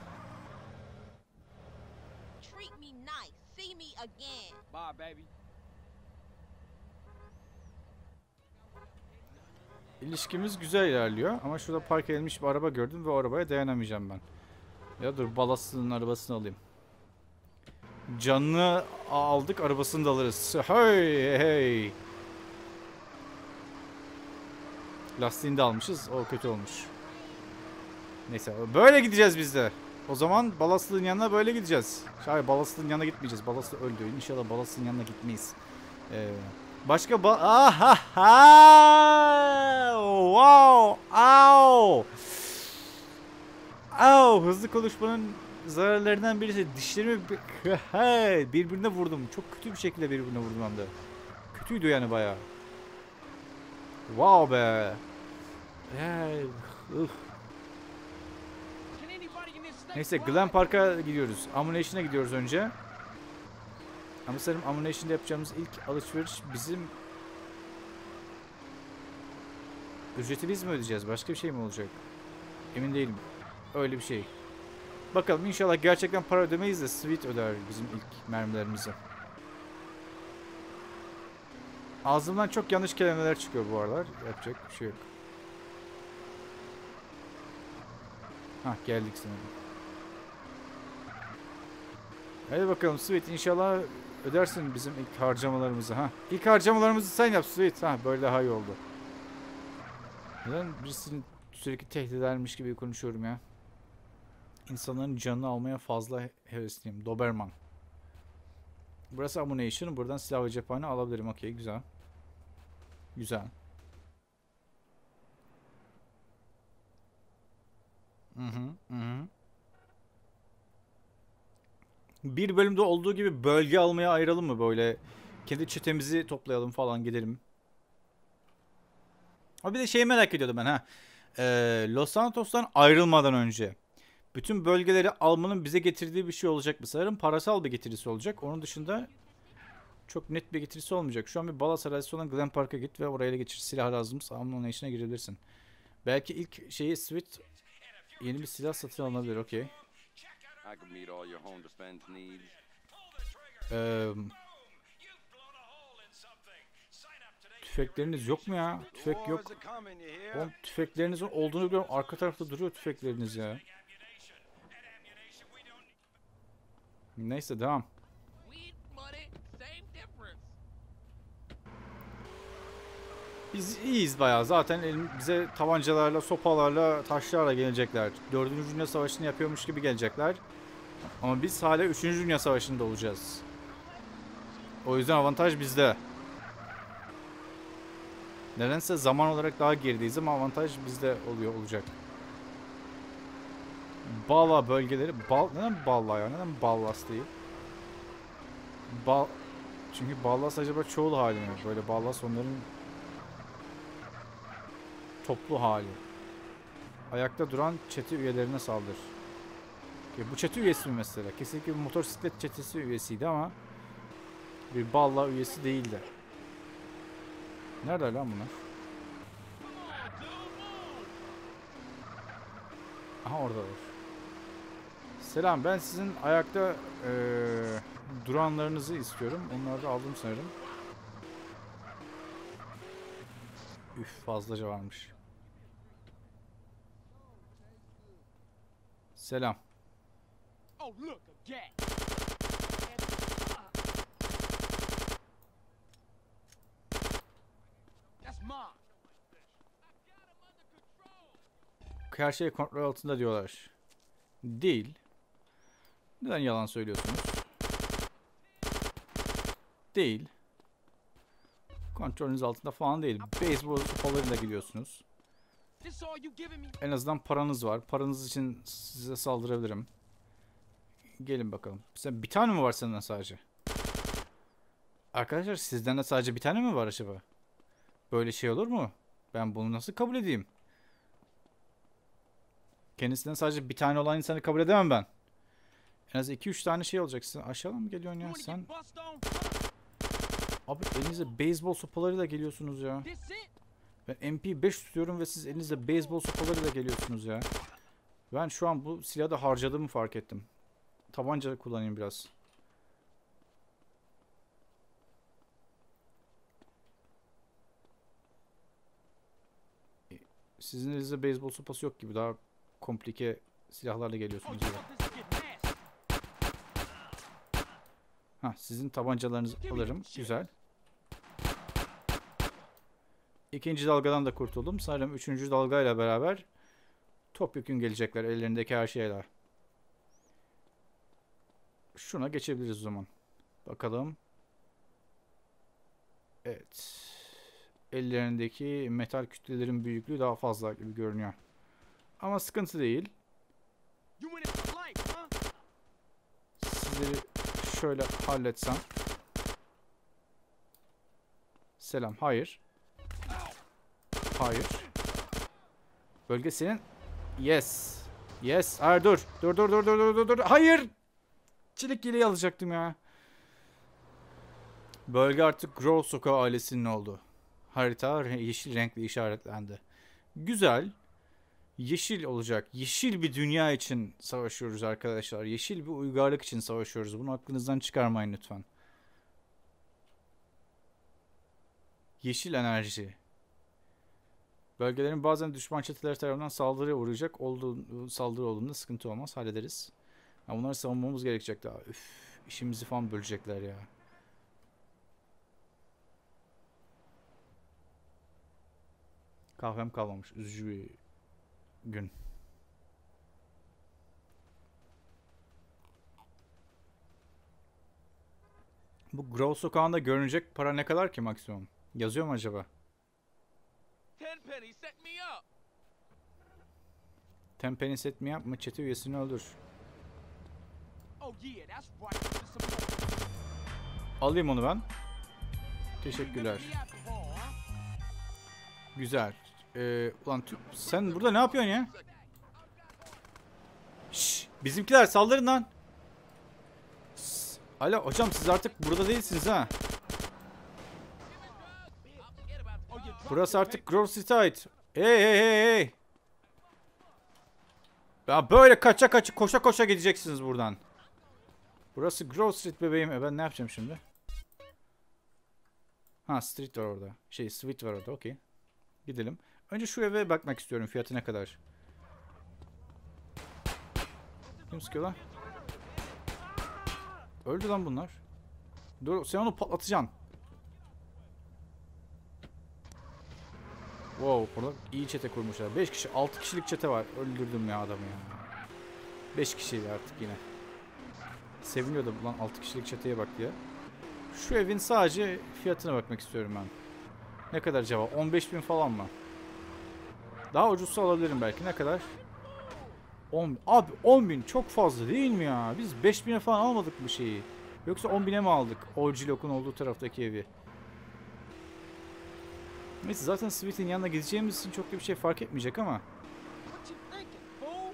İlişkimiz güzel ilerliyor ama şurada park edilmiş bir araba gördüm ve o arabaya dayanamayacağım ben. Ya dur balasının arabasını alayım. Canını aldık arabasını da alırız. Hey hey. Lastiğini de almışız. O kötü olmuş. Neyse böyle gideceğiz biz de. O zaman Ballastlı'nın yanına böyle gideceğiz. Hayır, Ballastlı'nın yanına gitmeyeceğiz. Ballastlı öldü. İnşallah Ballastlı'nın yanına gitmeyiz. Ee, başka ba... Aha! Wow! Au! Au! Hızlı konuşmanın zararlarından birisi dişlerimi birbirine vurdum. Çok kötü bir şekilde birbirine vurdum hem de. Kötüydü yani bayağı. Wow be. Hey, ıh. Neyse Glen Park'a gidiyoruz. Ammunition'a gidiyoruz önce. Ama sanırım Ammunition'da yapacağımız ilk alışveriş bizim... Ücreti biz mi ödeyeceğiz? Başka bir şey mi olacak? Emin değilim. Öyle bir şey. Bakalım, inşallah gerçekten para ödemeyiz de Sweet öder bizim ilk mermilerimizi. Ağzımdan çok yanlış kelimeler çıkıyor bu aralar. Yapacak bir şey yok. Hah, geldik sanırım. Hadi bakalım Sweet, inşallah ödersin bizim ilk harcamalarımızı. Ha, ilk harcamalarımızı sen yap Sweet. Ha, böyle daha iyi oldu. Neden birisini sürekli tehdit edermiş gibi konuşuyorum ya? İnsanların canını almaya fazla hevesliyim. Doberman. Burası ammunition. Buradan silah ve cephane alabilirim. Okey, güzel. Güzel. Hı hı, hı. Bir bölümde olduğu gibi bölge almaya ayıralım mı böyle? Kendi çetemizi toplayalım falan, gidelim. Ha, bir de şeyi merak ediyordum ben ha. Ee, Los Santos'tan ayrılmadan önce bütün bölgeleri almanın bize getirdiği bir şey olacak mı? Sanırım parasal bir getirisi olacak. Onun dışında çok net bir getirisi olmayacak. Şu an bir Ballas arazisi olan Glen Park'a git ve oraya geçir. Silah lazımsa Ammunition'a girebilirsin. Belki ilk şeyi Sweet yeni bir silah satın alınabilir. Okey. Eee... Tüfekleriniz yok mu ya? Tüfek yok. Oğlum, tüfeklerinizin olduğunu biliyorum. Arka tarafta duruyor tüfekleriniz ya. Neyse, devam. Biz iyiyiz bayağı. Zaten elim, bize tabancalarla, sopalarla, taşlarla gelecekler. Dördüncü Dünya Savaşı'nı yapıyormuş gibi gelecekler. Ama biz hala Üçüncü Dünya Savaşı'nda olacağız. O yüzden avantaj bizde. Nedense zaman olarak daha gerideyiz ama avantaj bizde oluyor olacak. Balla bölgeleri... Bal, neden Balla ya? Neden Ballas değil? Bal... Çünkü Ballas acaba çoğul hali mi? Böyle Ballas onların... toplu hali. Ayakta duran çete üyelerine saldır. Ya bu çete üyesi mi mesela? Kesinlikle bir motosiklet çetesi üyesiydi ama... bir Balla üyesi değildi. Nerede lan bunlar? Aha, oradalar. Selam, ben sizin ayakta ee, duranlarınızı istiyorum. Onları da aldım sanırım. Üf, fazlaca varmış. Selam. Her şey kontrol altında diyorlar. Değil. Neden yalan söylüyorsunuz? Değil. Kontrolünüz altında falan değil. Beyzbol sopalarıyla gidiyorsunuz. En azından paranız var. Paranız için size saldırabilirim. Gelin bakalım. Sen bir tane mi var senden sadece? Arkadaşlar, sizden de sadece bir tane mi var acaba? Böyle şey olur mu? Ben bunu nasıl kabul edeyim? Kendisinden sadece bir tane olan insanı kabul edemem ben. En az iki üç tane şey olacaksın. Aşağıdan mı geliyorsun ya sen? Abi elinizde beyzbol sopalarıyla geliyorsunuz ya. Ben M P beş tutuyorum ve siz elinizde beyzbol sopalarıyla geliyorsunuz ya. Ben şu an bu silahı da harcadığımı fark ettim. Tabanca kullanayım biraz. Sizin elinizde beyzbol sopası yok gibi. Daha komplike silahlarla geliyorsunuz. Ha, sizin tabancalarınızı alırım. Güzel. İkinci dalgadan da kurtuldum. Sanırım üçüncü dalgayla beraber topyekün gelecekler ellerindeki her şeyler. Şuna geçebiliriz o zaman. Bakalım. Evet. Ellerindeki metal kütlelerin büyüklüğü daha fazla gibi görünüyor. Ama sıkıntı değil. Sizleri şöyle halletsem. Selam. Hayır. Hayır. Bölge senin. Yes. Yes. Hayır dur. Dur dur dur dur dur dur dur. Hayır. Çelik yeleği alacaktım ya. Bölge artık Grove Sokağı ailesinin oldu. Harita yeşil renkli işaretlendi. Güzel. Yeşil olacak. Yeşil bir dünya için savaşıyoruz arkadaşlar. Yeşil bir uygarlık için savaşıyoruz. Bunu aklınızdan çıkarmayın lütfen. Yeşil enerji. Bölgelerin bazen düşman çeteleri tarafından saldırıya uğrayacak. Olduğu, saldırı olduğunda sıkıntı olmaz. Hallederiz. Ya bunları savunmamız gerekecek daha. Üf, işimizi falan bölecekler ya. Kahvem kalmamış. Üzücü bir gün. Bu Grove Sokağı'nda görünecek para ne kadar ki maksimum? Yazıyor mu acaba? Tenpenny set me up. Tenpenny set me up mı? Çete üyesini öldür. Oh yeah, that's right. Just some more. Alayım onu ben. Teşekkürler. The alcohol, huh? Güzel. Ee, ulan tü- sen burada ne yapıyorsun ya? Şşş, bizimkiler saldırın lan. Sss, alo hocam siz artık burada değilsiniz ha. Oh, you dropped Burası it, artık Grove Street'e ait. Hey hey hey hey. Ya böyle kaça kaça koşa koşa gideceksiniz buradan. Burası Grove Street bebeğim. E ben ne yapacağım şimdi? Ha street var orada. Şey street var orada okey. Gidelim. Önce şu eve bakmak istiyorum fiyatı ne kadar. Kim sıkıyor lan? Öldü lan bunlar. Dur sen onu patlatacaksın. Wow burada iyi çete kurmuşlar. beş kişi altı kişilik çete var. Öldürdüm ya adamı ya. beş kişiydi artık yine. Seviniyordu lan altı kişilik çeteye bak diye. Şu evin sadece fiyatına bakmak istiyorum ben. Ne kadar acaba? on beş bin falan mı? Daha ucuzsa alabilirim belki. Ne kadar? on, abi on bin çok fazla değil mi ya? Biz beş bine falan almadık bu şeyi. Yoksa on bine mi aldık? Orjilok'un olduğu taraftaki evi. Neyse zaten Sweet'in yanına gideceğimiz için çok da bir şey fark etmeyecek ama. What you thinking, fool?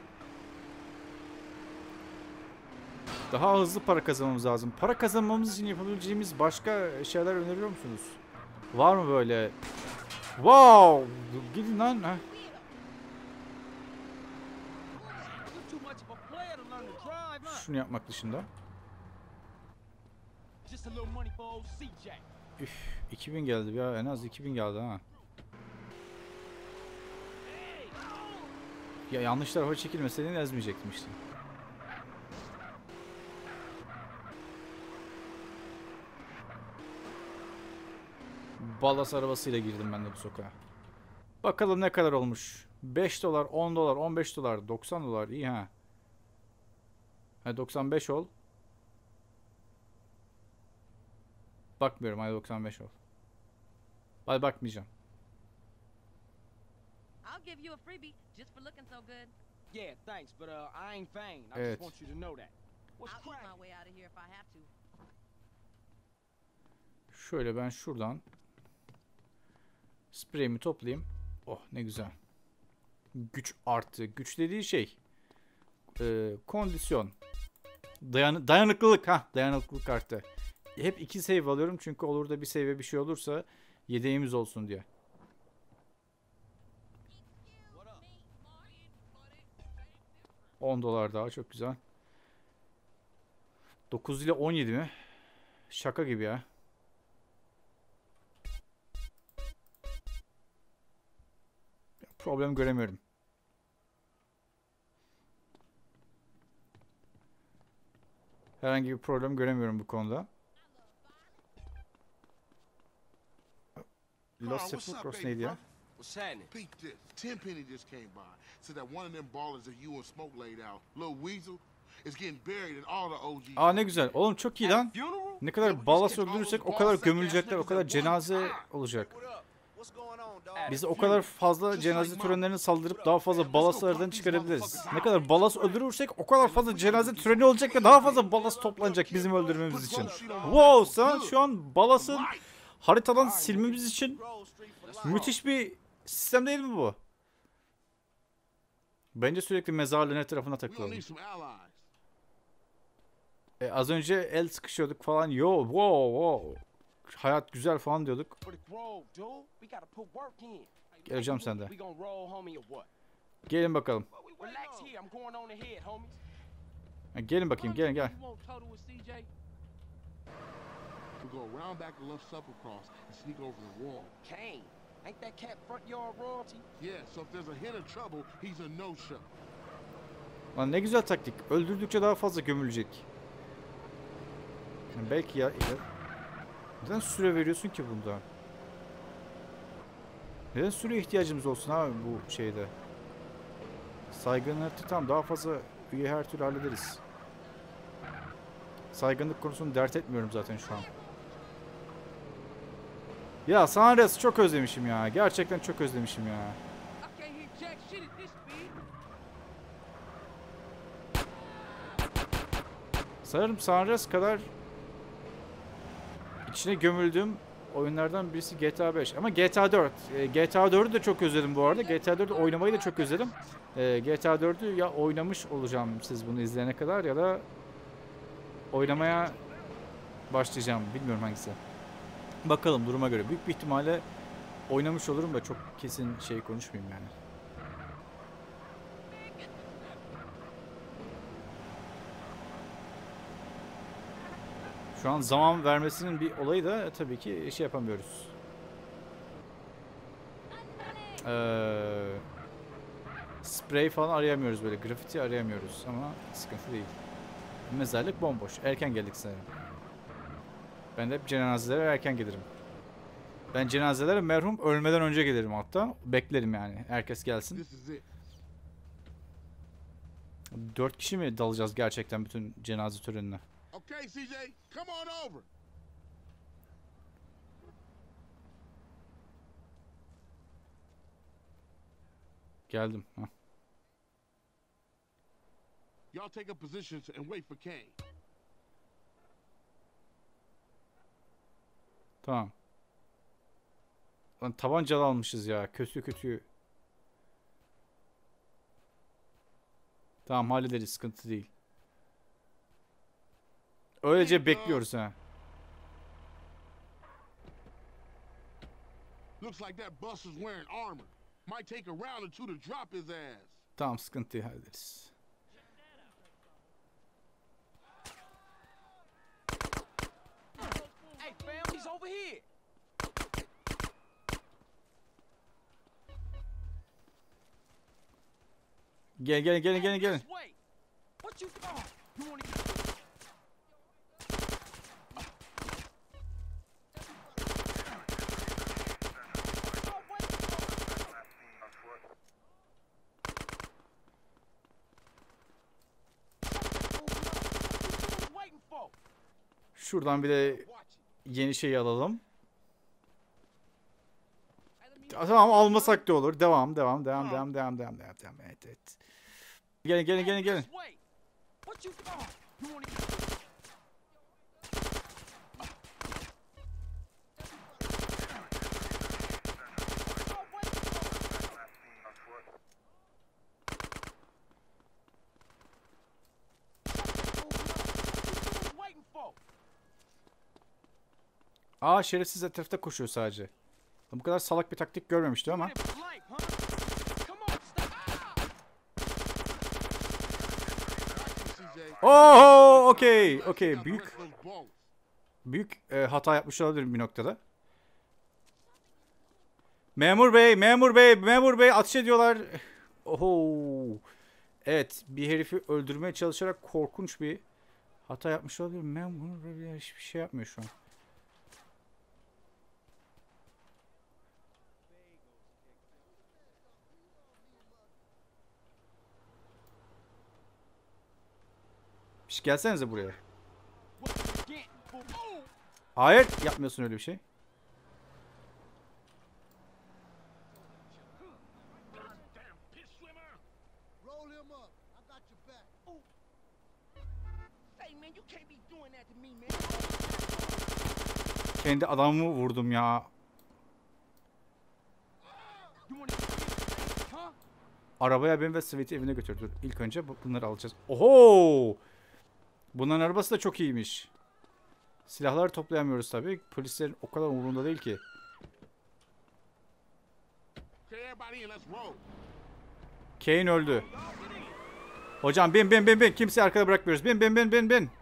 Daha hızlı para kazanmamız lazım. Para kazanmamız için yapabileceğimiz başka şeyler öneriyor musunuz? Var mı böyle? Wow! Gidin lan. Ha. You're too much of a player to learn to drive, huh? Şunu yapmak dışında. Just a little money for old C J. Üf, iki bin geldi ya. En az iki bin geldi ha. Ya yanlış tarafa çekilmeseydin ezmeyecektim işte. Balas arabasıyla girdim ben de bu sokağa. Bakalım ne kadar olmuş. beş dolar, on dolar, on beş dolar, doksan dolar. İyi ha. Ha doksan beş ol. Bakmıyorum. Hadi doksan beş ol. Hadi bakmayacağım. I'll give you a freebie just for looking so good. Yeah, thanks, but uh, I ain't vain. I Evet. just want you to know that. What's I'll eat cracking? my way out of here if I have to. Şöyle ben şuradan spreyimi toplayayım. Oh ne güzel. Güç arttı. Güç dediği şey e, kondisyon. Dayan dayanıklılık. Ha dayanıklılık arttı. Hep iki save alıyorum çünkü olur da bir save'e bir şey olursa yedeğimiz olsun diye. on dolar daha çok güzel. dokuz ile on yedi mi? Şaka gibi ya. Problem göremiyorum. Herhangi bir problem göremiyorum bu konuda. Los what's up, Sepulcros baby, neydi ya? bro? What's happening? Peep this. Tenpenny just came by. Said that one of them ballers that you and Smoke laid out, Lil Weasel, is getting buried in all the O Gs. Aa ne güzel. Oğlum çok iyi lan. Funeral? Ne kadar balas öldürürsek o kadar gömülecekler, o kadar cenaze olacak. Biz o kadar fazla cenaze törenlerine saldırıp daha fazla balaslardan çıkarabiliriz. Ne kadar balas öldürürsek o kadar fazla cenaze töreni olacak ve daha fazla balas toplanacak bizim öldürmemiz için. Wow, sen şu an balasın haritadan silmemiz için müthiş bir sistem değil mi bu? Bence sürekli mezarlığın etrafına We gonna takılalım. need some allies. E, az önce el sıkışıyorduk falan. Yo, wow, wow. Hayat güzel falan diyorduk. For the Grove, dude. We gotta put work in. Geleceğim sende. We gonna roll, homie, or what? Gelin bakalım. Relax here. I'm going on ahead, homies. Ha, gelin bakayım, gelin gel. You want total with C J? We go around back the left supper cross and sneak over the wall. Kane, ain't that cat front yard royalty? Yeah, so if there's a hint of trouble, he's a no-show. Lan ne güzel taktik. Öldürdükçe daha fazla gömülecek. Yani belki ya, ya. Neden süre veriyorsun ki bunda? Neden süre ihtiyacımız olsun abi bu şeyde? Saygınlığı tam daha fazla üye her türlü hallederiz. Saygınlık konusunu dert etmiyorum zaten şu an. Ya Sanres çok özlemişim ya. Gerçekten çok özlemişim ya. I can't hear jack shit at this speed. Sanırım Sanres kadar içine gömüldüğüm oyunlardan birisi G T A beş. Ama G T A dört. E, G T A dördü de çok özledim bu arada. G T A dördü oynamayı da çok özledim. E, G T A dördü ya oynamış olacağım siz bunu izleyene kadar ya da oynamaya başlayacağım. Bilmiyorum hangisi. Bakalım duruma göre. Büyük bir ihtimalle oynamış olurum da çok kesin şey konuşmayayım yani. Şu an zaman vermesinin bir olayı da e, tabii ki şey yapamıyoruz. Ee, sprey falan arayamıyoruz böyle. Grafiti arayamıyoruz ama sıkıntı değil. Mezarlık bomboş. Erken geldik sanırım. Ben de hep cenazelere erken gelirim. Ben cenazelere merhum ölmeden önce gelirim hatta. Beklerim yani. Herkes gelsin. This is it. Dört kişi mi dalacağız gerçekten bütün cenaze törenine? Okay, C J, come on over. Geldim. Heh. Y'all take up positions and wait for Kane. Tamam. Lan tabancalı almışız ya. Kötü kötü. Tamam hallederiz. Sıkıntı değil. Öylece bekliyoruz ha. Looks like that bus is wearing armor. Might take a round or two to drop his ass. Tamam sıkıntıyı hallederiz. Hey, fam, he's over here. Gel gel gel gel gel. This way. What you? Oh, you wanna get? Waiting for? Şuradan bir de Watch it. yeni şeyi alalım. Hey, let me Ta- Tamam almasak da olur. Devam devam devam devam devam devam devam devam. Evet evet. Gelin gelin gelin gelin. This way. What you? Oh, you wanna get? Waiting for? Aa şerefsiz etrafta koşuyor sadece. Bu kadar salak bir taktik görmemiştim ama. Blank, huh? Come on, stop. Ah! C J. Oo okey okey Got the büyük rest of those balls. büyük e, hata yapmış olabilirim bir noktada. Memur bey, memur bey, memur bey ateş ediyorlar. Oho. Evet, bir herifi öldürmeye çalışarak korkunç bir hata yapmış olabilir. Memur bey hiçbir şey yapmıyor şu an. Şş, gelsenize buraya. What you getting, fool? Oh! Hayır, yapmıyorsun öyle bir şey. Roll him up. I got your back. Hey, man, you can't be doing that to me, man. Kendi adamımı vurdum ya. You wanna get this, huh? Arabaya bin ve Sweet'i evine götür. Dur, İlk önce bu- bunları alacağız. Oho! Bunların arabası da çok iyiymiş. Silahları toplayamıyoruz tabii. Polislerin o kadar umurunda değil ki. Okay, everybody in, let's roll. Kane öldü. Hocam bin bin bin bin. Kimseyi arkada bırakmıyoruz. Bin bin bin bin bin.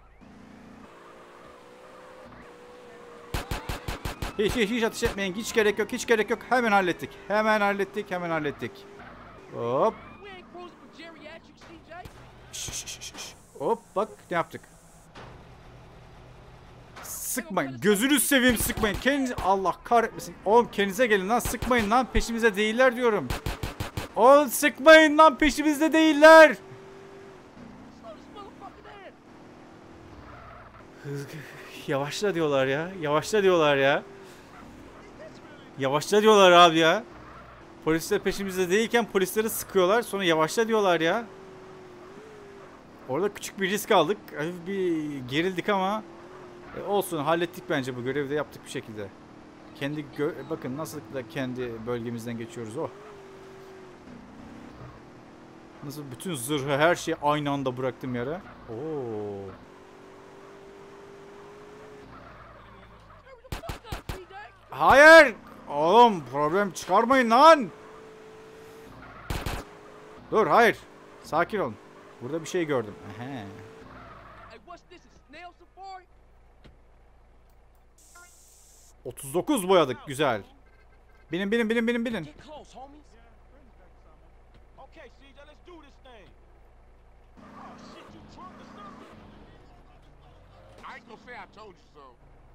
Hiç hiç hiç ateş etmeyin. Hiç gerek yok. Hiç gerek yok. Hemen hallettik. Hemen hallettik. Hemen hallettik. Hop. We ain't cruising for geriatrics, C J. Şş, şş, şş, şş. Hop bak ne yaptık. Sıkmayın. Gözünüz seveyim sıkmayın. Kendinize Allah kahretmesin. Oğlum kendinize gelin lan, sıkmayın lan. Peşimize değiller diyorum. Oğlum sıkmayın lan, peşimizde değiller. Slow this motherfucker down. Yavaşla diyorlar ya. Yavaşla diyorlar ya. Yavaşla diyorlar abi ya. Polisler peşimizde değilken polisleri sıkıyorlar. Sonra yavaşla diyorlar ya. Orada küçük bir risk aldık. Hafif bir gerildik ama e, olsun, hallettik bence, bu görevi de yaptık bir şekilde. Kendi gö- bakın nasıl da kendi bölgemizden geçiyoruz oh. Nasıl bütün zırhı, her şeyi aynı anda bıraktım yere. Oo. Hurry the fuck up, C J. Hayır! Oğlum problem çıkarmayın lan! Dur, hayır. Sakin olun. Burada bir şey gördüm. Aha. Hey, what's this? A snail safari? otuz dokuz boyadık, güzel. Binin binin binin binin binin. Get close, homies. Okay, C J, let's do this thing. Oh, shit, you drunk or something? I ain't gonna say I told you so.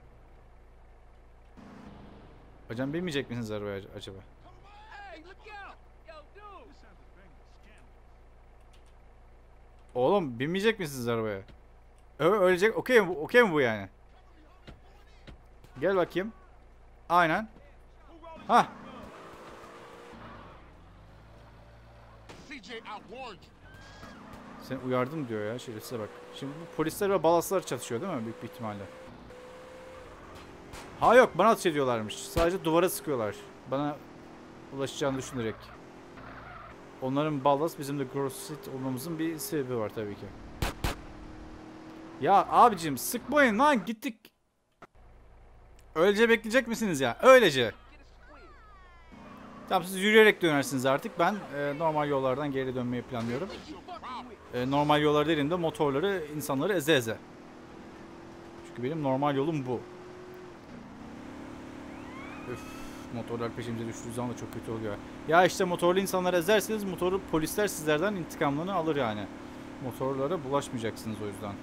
Hocam binmeyecek misiniz arabaya ac- acaba? Hey, look out! Yo, dude! Oğlum binmeyecek misiniz arabaya? Ö ölecek. Okey mi bu? Okey mi bu yani? Gel bakayım. Aynen. Ha. C J, I warned you. Seni uyardım diyor ya, şerefsize bak. Şimdi bu polisler ve balaslar çatışıyor değil mi büyük bir ihtimalle? Ha yok, bana ateş ediyorlarmış. Sadece duvara sıkıyorlar. Bana ulaşacağını düşünerek. Onların ballas, bizim de Grossit olmamızın bir sebebi var tabii ki. Ya abicim sıkmayın lan, gittik. Öylece bekleyecek misiniz ya? Öylece. Tamam, siz yürüyerek dönersiniz artık. Ben e, normal yollardan geri dönmeyi planlıyorum. E, normal yollar dediğimde motorları, insanları eze eze. Çünkü benim normal yolum bu. Öf, motorlar peşimize düştüğü zaman da çok kötü oluyor. Ya işte motorlu insanları ezerseniz motorlu polisler sizlerden intikamını alır yani. Motorlara bulaşmayacaksınız o yüzden.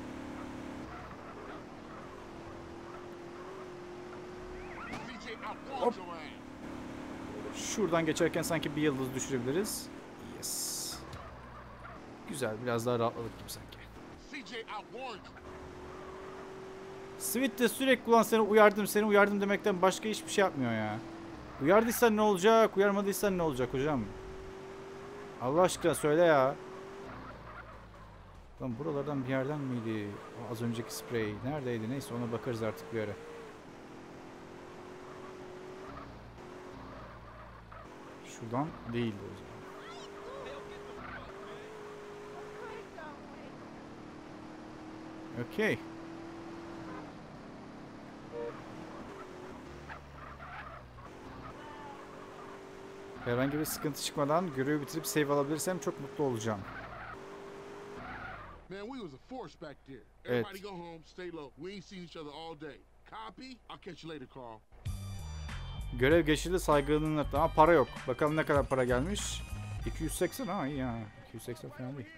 C J, I warned your ass. Şuradan geçerken sanki bir yıldız düşürebiliriz. Yes. Güzel, biraz daha rahatladık gibi sanki. C J, I warned you. Sweet de sürekli ulan seni uyardım, seni uyardım demekten başka hiçbir şey yapmıyor ya. Uyardıysan ne olacak, uyarmadıysan ne olacak hocam? Allah aşkına söyle ya. Lan buralardan bir yerden miydi? O az önceki sprey neredeydi? Neyse, ona bakarız artık bir ara. Şuradan değildi o zaman. Okey. Herhangi bir sıkıntı çıkmadan görevi bitirip save alabilirsem çok mutlu olacağım. Man, we was a force back there. Evet. Everybody go home, stay low. We ain't seen each other all day. Copy? I'll catch you later, Carl. Görev geçildi, saygınlığın ama para yok. Bakalım ne kadar para gelmiş. iki yüz seksen, ha iyi ya. iki yüz seksen falan değil.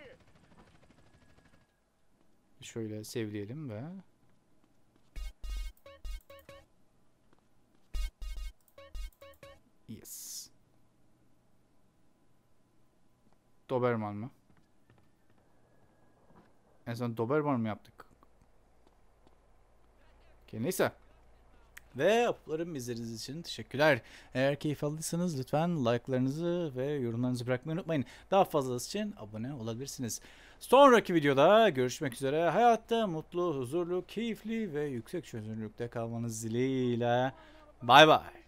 Şöyle sevleyelim ve yes. Doberman mı? En son Doberman mı yaptık? Okay, neyse. Ve uplarım izlediğiniz için teşekkürler. Eğer keyif aldıysanız lütfen like'larınızı ve yorumlarınızı bırakmayı unutmayın. Daha fazlası için abone olabilirsiniz. Sonraki videoda görüşmek üzere. Hayatta mutlu, huzurlu, keyifli ve yüksek çözünürlükte kalmanız dileğiyle. Bay bay.